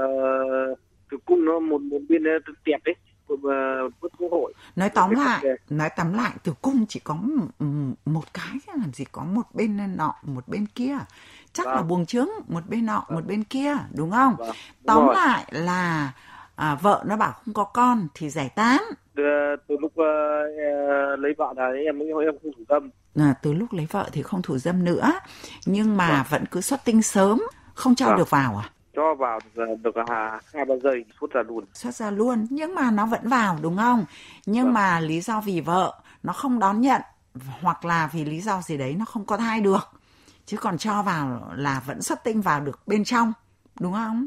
tử cung nó một bên tẹp đấy, vứt cơ hội. Nói tóm lại tử cung chỉ có một cái, làm gì có một bên nọ một bên kia. Chắc là buồng trứng một bên nọ một bên kia, đúng không? Tóm lại là vợ nó bảo không có con thì giải tán. Từ lúc lấy vợ là em không thủ dâm. Từ lúc lấy vợ thì không thủ dâm nữa, nhưng mà vẫn cứ xuất tinh sớm, không cho được vào à? Cho vào được 2-3 giây xuất ra luôn, nhưng mà nó vẫn vào, đúng không? Nhưng mà lý do vì vợ nó không đón nhận hoặc là vì lý do gì đấy nó không có thai được, chứ còn cho vào là vẫn xuất tinh vào được bên trong, đúng không?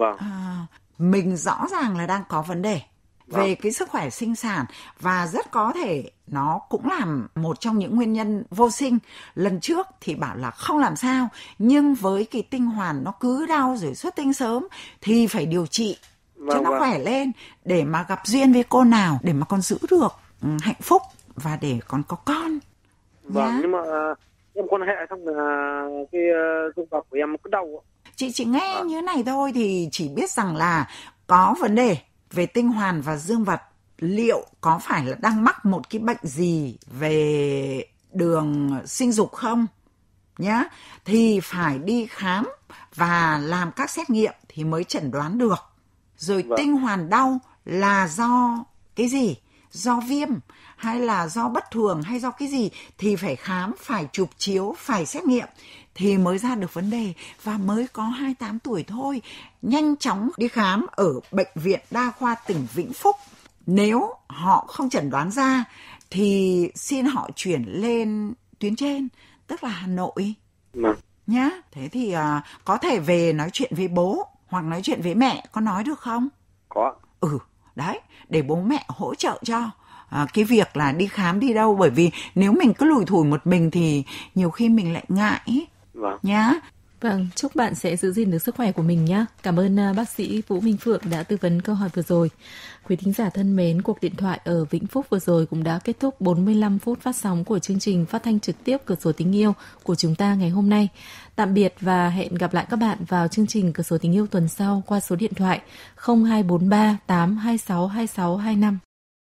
Mình rõ ràng là đang có vấn đề về cái sức khỏe sinh sản và rất có thể nó cũng là một trong những nguyên nhân vô sinh. Lần trước thì bảo là không làm sao, nhưng với cái tinh hoàn nó cứ đau rồi xuất tinh sớm thì phải điều trị cho nó khỏe lên để mà gặp duyên với cô nào, để mà con giữ được hạnh phúc và để con có con. Nhưng mà em quan hệ xong là cái dương vật của em cứ đau. Chị chỉ nghe như này thôi thì chỉ biết rằng là có vấn đề về tinh hoàn và dương vật. Liệu có phải là đang mắc một cái bệnh gì về đường sinh dục không? Nhá, thì phải đi khám và làm các xét nghiệm thì mới chẩn đoán được. Rồi tinh hoàn đau là do cái gì? Do viêm hay là do bất thường hay do cái gì thì phải khám, phải chụp chiếu, phải xét nghiệm thì mới ra được vấn đề. Và mới có 28 tuổi thôi, nhanh chóng đi khám ở Bệnh viện Đa khoa tỉnh Vĩnh Phúc. Nếu họ không chẩn đoán ra thì xin họ chuyển lên tuyến trên, tức là Hà Nội nhá. Thế thì có thể về nói chuyện với bố hoặc nói chuyện với mẹ, có nói được không? Có. Đấy, để bố mẹ hỗ trợ cho cái việc là đi khám đi đâu, bởi vì nếu mình cứ lủi thủi một mình thì nhiều khi mình lại ngại nhá. Vâng, chúc bạn sẽ giữ gìn được sức khỏe của mình nhé. Cảm ơn bác sĩ Vũ Minh Phượng đã tư vấn câu hỏi vừa rồi. Quý thính giả thân mến, cuộc điện thoại ở Vĩnh Phúc vừa rồi cũng đã kết thúc 45 phút phát sóng của chương trình phát thanh trực tiếp Cửa sổ tình yêu của chúng ta ngày hôm nay. Tạm biệt và hẹn gặp lại các bạn vào chương trình Cửa sổ tình yêu tuần sau qua số điện thoại 0243 826 2625.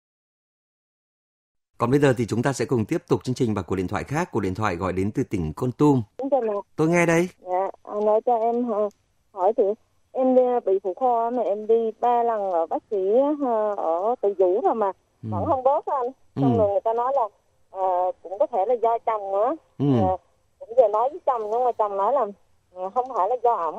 Còn bây giờ thì chúng ta sẽ cùng tiếp tục chương trình bằng cuộc điện thoại khác. Cuộc điện thoại gọi đến từ tỉnh Kon Tum. Tôi nghe đây. Nói cho em hỏi thì em bị phụ khoa mà em đi 3 lần ở bác sĩ ở Từ Dũ rồi mà vẫn không bớt anh. Xong rồi người ta nói là cũng có thể là do chồng nữa. Cũng giờ nói với chồng nhưng mà chồng nói là không phải là do ổng.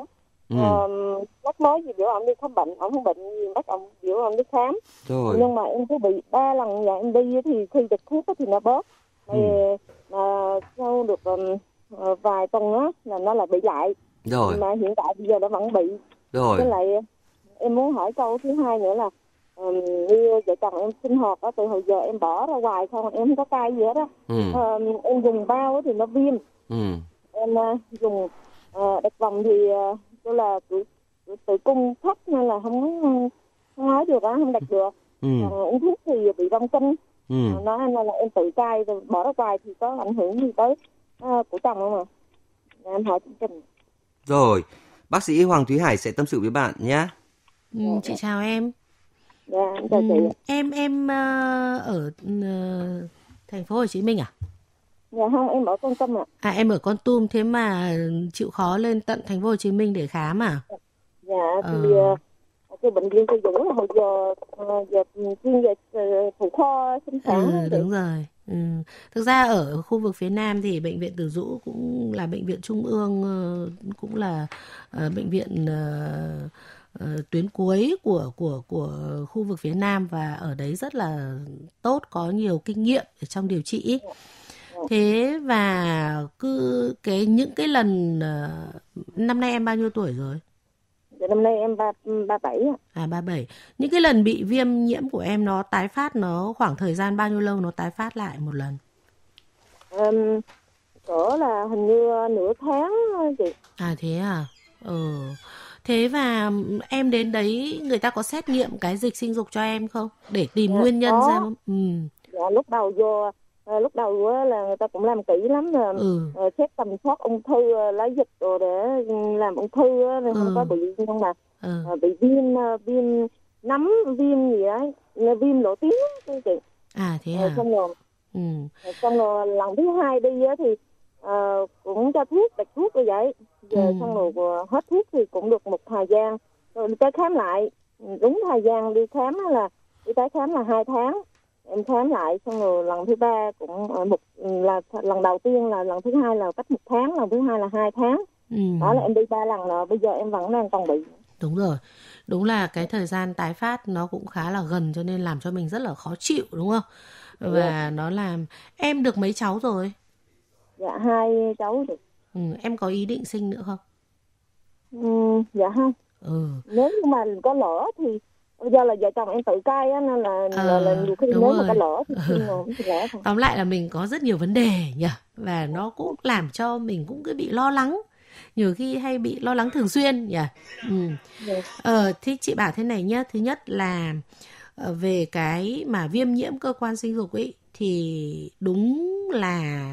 Bác nói gì biểu ông đi khám bệnh, ông không bệnh gì, bác ông biểu ông đi khám. Rồi. Nhưng mà em cứ bị 3 lần nhà em đi thì khi được thuốc thì nó bớt. Mà sau được vài tuần á là nó lại bị lại. Rồi. Mà hiện tại bây giờ nó vẫn bị. Rồi. Với lại em muốn hỏi câu thứ hai nữa là như vợ chồng em sinh hoạt á, từ hồi giờ em bỏ ra ngoài không, em không có cai gì hết á. Em dùng bao thì nó viêm. Em dùng đặt vòng thì tôi là tự cung thấp nên là không nói được á, không đặt được. Uống thuốc thì bị vong kinh. Nó nên là em tự cai rồi bỏ ra ngoài thì có ảnh hưởng gì tới của chồng không ạ? Em hỏi chương trình. Rồi, bác sĩ Hoàng Thúy Hải sẽ tâm sự với bạn nhé. Chị chào em. Dạ, chào chị. Em ở thành phố Hồ Chí Minh à? Dạ không, em ở Kon Tum ạ. Em ở Kon Tum, thế mà chịu khó lên tận thành phố Hồ Chí Minh để khám à? Dạ thì cái bệnh viện Từ Dũ là hồi giờ chuyên về phụ khoa sinh sản. Đúng rồi. Thực ra ở khu vực phía Nam thì bệnh viện Từ Dũ cũng là bệnh viện trung ương, cũng là bệnh viện tuyến cuối của khu vực phía Nam, và ở đấy rất là tốt, có nhiều kinh nghiệm ở trong điều trị. Thế và những cái lần năm nay em bao nhiêu tuổi rồi? Dạ, năm nay em 37 ạ. 37. Những cái lần bị viêm nhiễm của em nó tái phát, nó khoảng thời gian bao nhiêu lâu nó tái phát lại một lần? Cỡ là hình như nửa tháng chị. Thế à? Thế và em đến đấy người ta có xét nghiệm cái dịch sinh dục cho em không? Để tìm nguyên nhân ra không? Dạ, lúc đầu là người ta cũng làm kỹ lắm, xét tầm soát ung thư, lấy dịch rồi để làm ung thư nên không có bị, nhưng mà bị viêm nấm, viêm gì đấy, viêm lỗ tiếng đó, chị. Thế à? Xong rồi lần thứ hai đi á thì cũng cho thuốc, đặt thuốc như vậy. Giờ xong rồi hết thuốc thì cũng được một thời gian rồi đi tới khám lại, đúng thời gian đi khám là đi tới khám là 2 tháng. Em khám lại xong rồi lần thứ 3 cũng là lần đầu tiên, là lần thứ 2 là cách 1 tháng, lần thứ 2 là 2 tháng. Đó là em đi 3 lần rồi, bây giờ em vẫn đang còn bị. Đúng rồi, đúng là cái thời gian tái phát nó cũng khá là gần, cho nên làm cho mình rất là khó chịu, đúng không? Và nó làm em được mấy cháu rồi? Dạ 2 cháu rồi. Em có ý định sinh nữa không? Dạ không. Nếu như mà có lỡ thì do là vợ chồng em tự cai á, nên là nhiều khi nếu mà có lỡ thì lỡ thôi. Tóm lại là mình có rất nhiều vấn đề nhỉ, và nó cũng làm cho mình cũng cứ bị lo lắng, nhiều khi hay bị lo lắng thường xuyên nhỉ. Thì chị bảo thế này nhá, thứ nhất là về cái mà viêm nhiễm cơ quan sinh dục ấy thì đúng là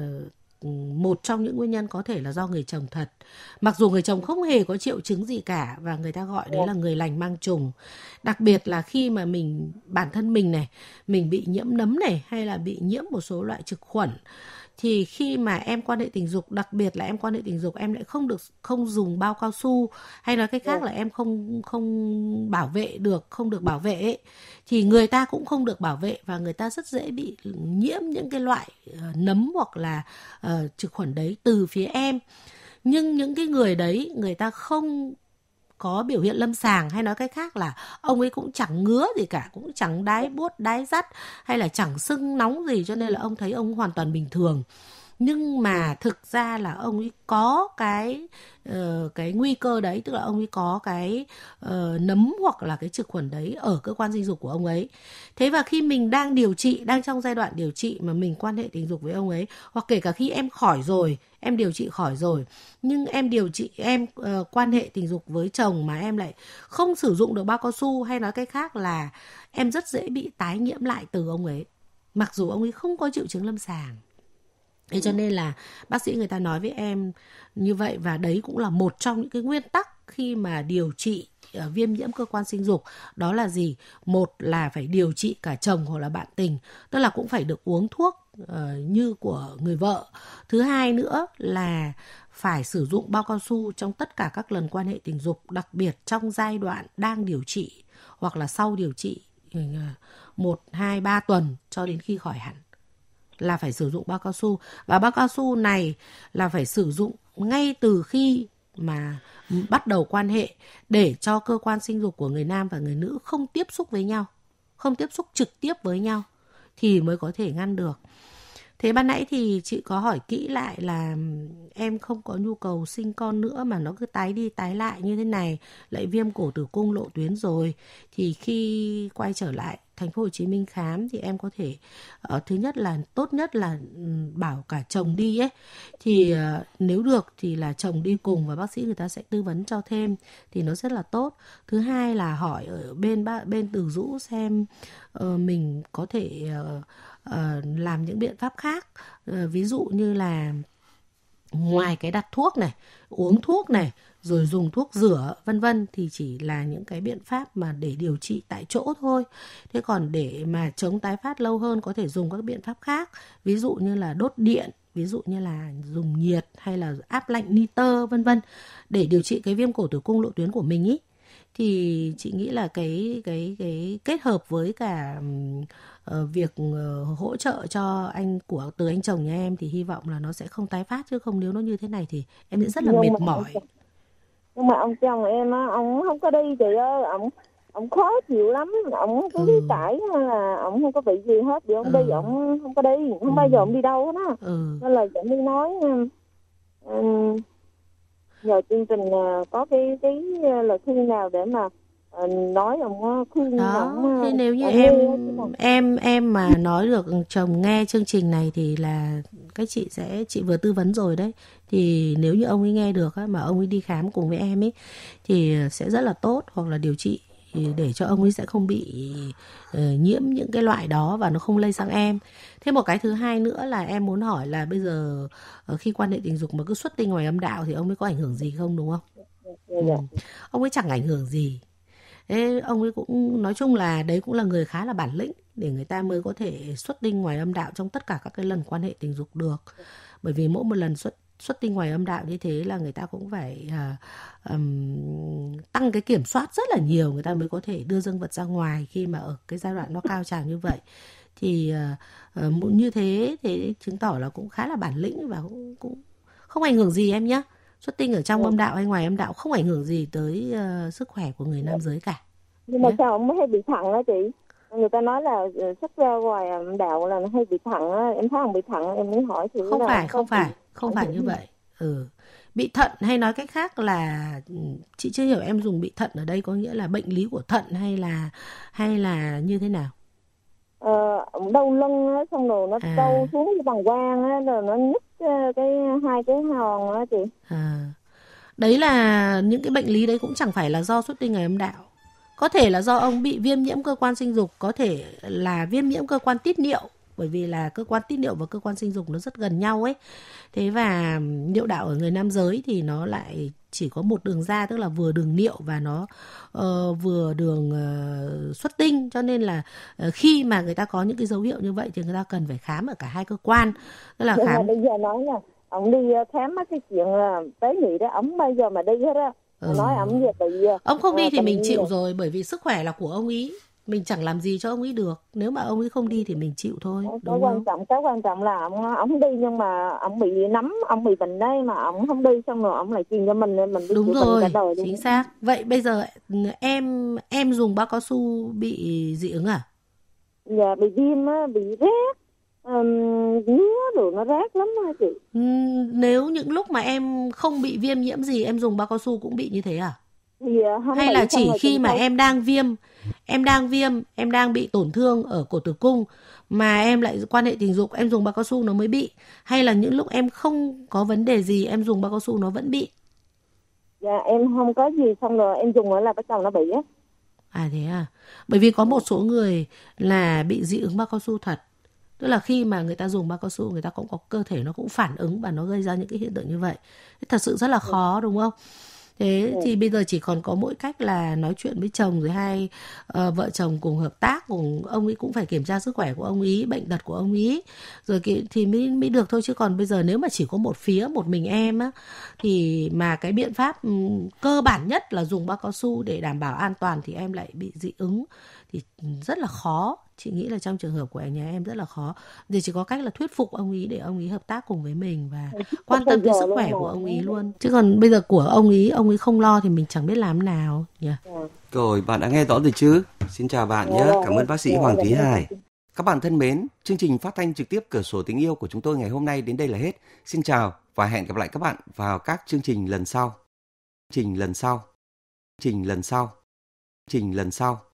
một trong những nguyên nhân có thể là do người chồng thật. Mặc dù người chồng không hề có triệu chứng gì cả, và người ta gọi đấy là người lành mang trùng. Đặc biệt là khi mà bản thân mình này, mình bị nhiễm nấm này, hay là bị nhiễm một số loại trực khuẩn, thì khi mà em quan hệ tình dục, đặc biệt là em quan hệ tình dục em lại không dùng bao cao su, hay nói cách khác là em không bảo vệ được, không được bảo vệ ấy, thì người ta cũng không được bảo vệ, và người ta rất dễ bị nhiễm những cái loại nấm hoặc là trực khuẩn đấy từ phía em. Nhưng những cái người đấy, người ta không có biểu hiện lâm sàng, hay nói cách khác là ông ấy cũng chẳng ngứa gì cả, cũng chẳng đái buốt, đái rắt, hay là chẳng sưng nóng gì, cho nên là ông thấy ông hoàn toàn bình thường. Nhưng mà thực ra là ông ấy có cái nguy cơ đấy, tức là ông ấy có cái nấm hoặc là cái trực khuẩn đấy ở cơ quan sinh dục của ông ấy. Thế và khi mình đang điều trị, đang trong giai đoạn điều trị mà mình quan hệ tình dục với ông ấy, hoặc kể cả khi em khỏi rồi, em điều trị khỏi rồi, nhưng em quan hệ tình dục với chồng mà em lại không sử dụng được bao cao su, hay nói cách khác là em rất dễ bị tái nhiễm lại từ ông ấy, mặc dù ông ấy không có triệu chứng lâm sàng. Thế cho nên là bác sĩ người ta nói với em như vậy, và đấy cũng là một trong những cái nguyên tắc khi mà điều trị viêm nhiễm cơ quan sinh dục. Đó là gì? Một là phải điều trị cả chồng hoặc là bạn tình, tức là cũng phải được uống thuốc như của người vợ. Thứ hai nữa là phải sử dụng bao cao su trong tất cả các lần quan hệ tình dục, đặc biệt trong giai đoạn đang điều trị hoặc là sau điều trị 1, 2, 3 tuần cho đến khi khỏi hẳn là phải sử dụng bao cao su. Và bao cao su này là phải sử dụng ngay từ khi mà bắt đầu quan hệ để cho cơ quan sinh dục của người nam và người nữ không tiếp xúc với nhau, không tiếp xúc trực tiếp với nhau thì mới có thể ngăn được. Thế ban nãy thì chị có hỏi kỹ lại là em không có nhu cầu sinh con nữa mà nó cứ tái đi tái lại như thế này, lại viêm cổ tử cung lộ tuyến rồi, thì khi quay trở lại thành phố Hồ Chí Minh khám thì em có thể thứ nhất là tốt nhất là bảo cả chồng đi ấy, thì nếu được thì là chồng đi cùng và bác sĩ người ta sẽ tư vấn cho thêm thì nó rất là tốt. Thứ hai là hỏi ở bên Từ Dũ xem mình có thể làm những biện pháp khác, ví dụ như là ngoài cái đặt thuốc này, uống thuốc này, rồi dùng thuốc rửa vân vân thì chỉ là những cái biện pháp mà để điều trị tại chỗ thôi. Thế còn để mà chống tái phát lâu hơn có thể dùng các biện pháp khác, ví dụ như là đốt điện, ví dụ như là dùng nhiệt hay là áp lạnh nitơ vân vân để điều trị cái viêm cổ tử cung lộ tuyến của mình ý. Thì chị nghĩ là cái kết hợp với cả việc hỗ trợ cho từ anh chồng nhà em thì hy vọng là nó sẽ không tái phát, chứ không nếu nó như thế này thì em sẽ rất là mệt mỏi. Nhưng mà ông chồng em á, ông không có đi chị ơi, ông khó chịu lắm, ông cứ đi cãi hay là ông không có bị gì hết, vì ông đi ông không có đi, không bao giờ ông đi đâu hết á. Nên là chẳng đi nói nhờ chương trình có cái lời khuyên nào để mà nói ông khuyên ông. Thế nếu như em mà nói được chồng nghe chương trình này thì là các chị vừa tư vấn rồi đấy, thì nếu như ông ấy nghe được mà ông ấy đi khám cùng với em ấy thì sẽ rất là tốt, hoặc là điều trị để cho ông ấy sẽ không bị nhiễm những cái loại đó và nó không lây sang em. Thêm một cái thứ hai nữa là em muốn hỏi là bây giờ khi quan hệ tình dục mà cứ xuất tinh ngoài âm đạo thì ông ấy có ảnh hưởng gì không, đúng không? Ông ấy chẳng ảnh hưởng gì. Thế ông ấy cũng nói chung là đấy cũng là người khá là bản lĩnh để người ta mới có thể xuất tinh ngoài âm đạo trong tất cả các cái lần quan hệ tình dục được. Bởi vì mỗi một lần xuất tinh ngoài âm đạo như thế là người ta cũng phải tăng cái kiểm soát rất là nhiều, người ta mới có thể đưa dương vật ra ngoài khi mà ở cái giai đoạn nó cao trào như vậy. Thì như thế thì chứng tỏ là cũng khá là bản lĩnh và cũng không ảnh hưởng gì em nhé. Xuất tinh ở trong âm đạo hay ngoài âm đạo không ảnh hưởng gì tới sức khỏe của người nam giới cả. Nhưng mà sao ông mới hay bị thận đó chị? Người ta nói là xuất ra ngoài âm đạo là nó hay bị thận á, em thấy ông bị thận em mới hỏi thử. Không phải như vậy. Bị thận hay nói cách khác là chị chưa hiểu em dùng bị thận ở đây có nghĩa là bệnh lý của thận hay là như thế nào? Đau lưng á, xong rồi nó đau xuống cái bàng quang á, rồi nó nhức hai cái hòn á chị. Đấy là những cái bệnh lý đấy cũng chẳng phải là do xuất tinh ngoài âm đạo. Có thể là do ông bị viêm nhiễm cơ quan sinh dục, có thể là viêm nhiễm cơ quan tiết niệu, bởi vì là cơ quan tiết niệu và cơ quan sinh dục nó rất gần nhau ấy. Thế và niệu đạo ở người nam giới thì nó lại chỉ có một đường ra, tức là vừa đường niệu và nó vừa đường xuất tinh, cho nên là khi mà người ta có những cái dấu hiệu như vậy thì người ta cần phải khám ở cả hai cơ quan. Tức là khám. Bây giờ nói là ông đi khám cái chuyện tế nhị đó, ông bây giờ mà đi hết á, nói ông giờ bị ông không đi thì mình chịu rồi, bởi vì sức khỏe là của ông ý, mình chẳng làm gì cho ông ấy được. Nếu mà ông ấy không đi thì mình chịu thôi. Cái quan trọng là ông đi, nhưng mà ông bị nấm, ông bị bệnh đấy mà ông không đi, xong rồi ông lại truyền cho mình đi. Đúng rồi, chính xác. Vậy bây giờ em dùng bao cao su bị dị ứng à? Dạ, bị viêm á, bị rát, ngứa rồi nó rát lắm hả chị? Nếu những lúc mà em không bị viêm nhiễm gì em dùng bao cao su cũng bị như thế à? Hay là chỉ khi mà em đang bị tổn thương ở cổ tử cung mà em lại quan hệ tình dục em dùng bao cao su nó mới bị, hay là những lúc em không có vấn đề gì em dùng bao cao su nó vẫn bị? Dạ em không có gì, xong rồi em dùng nữa là bắt đầu nó bị á. Thế à? Bởi vì có một số người là bị dị ứng bao cao su thật. Tức là khi mà người ta dùng bao cao su người ta cũng có cơ thể nó cũng phản ứng và nó gây ra những cái hiện tượng như vậy. Thật sự rất là khó đúng không? Thế thì bây giờ chỉ còn có mỗi cách là nói chuyện với chồng, rồi hai vợ chồng cùng hợp tác, cùng ông ấy cũng phải kiểm tra sức khỏe của ông ấy, bệnh tật của ông ấy, rồi thì mới được thôi. Chứ còn bây giờ nếu mà chỉ có một mình em á, thì mà cái biện pháp cơ bản nhất là dùng bao cao su để đảm bảo an toàn thì em lại bị dị ứng thì rất là khó. Chị nghĩ là trong trường hợp của nhà em rất là khó. Thì chỉ có cách là thuyết phục ông ý để ông ý hợp tác cùng với mình và quan tâm tới sức khỏe của ông ý luôn. Chứ còn bây giờ của ông ý không lo thì mình chẳng biết làm nào nhỉ. Rồi, bạn đã nghe rõ rồi chứ? Xin chào bạn nhé. Cảm ơn bác sĩ Hoàng Thúy Hải. Các bạn thân mến, chương trình phát thanh trực tiếp Cửa sổ tình yêu của chúng tôi ngày hôm nay đến đây là hết. Xin chào và hẹn gặp lại các bạn vào các chương trình lần sau. Chương trình lần sau.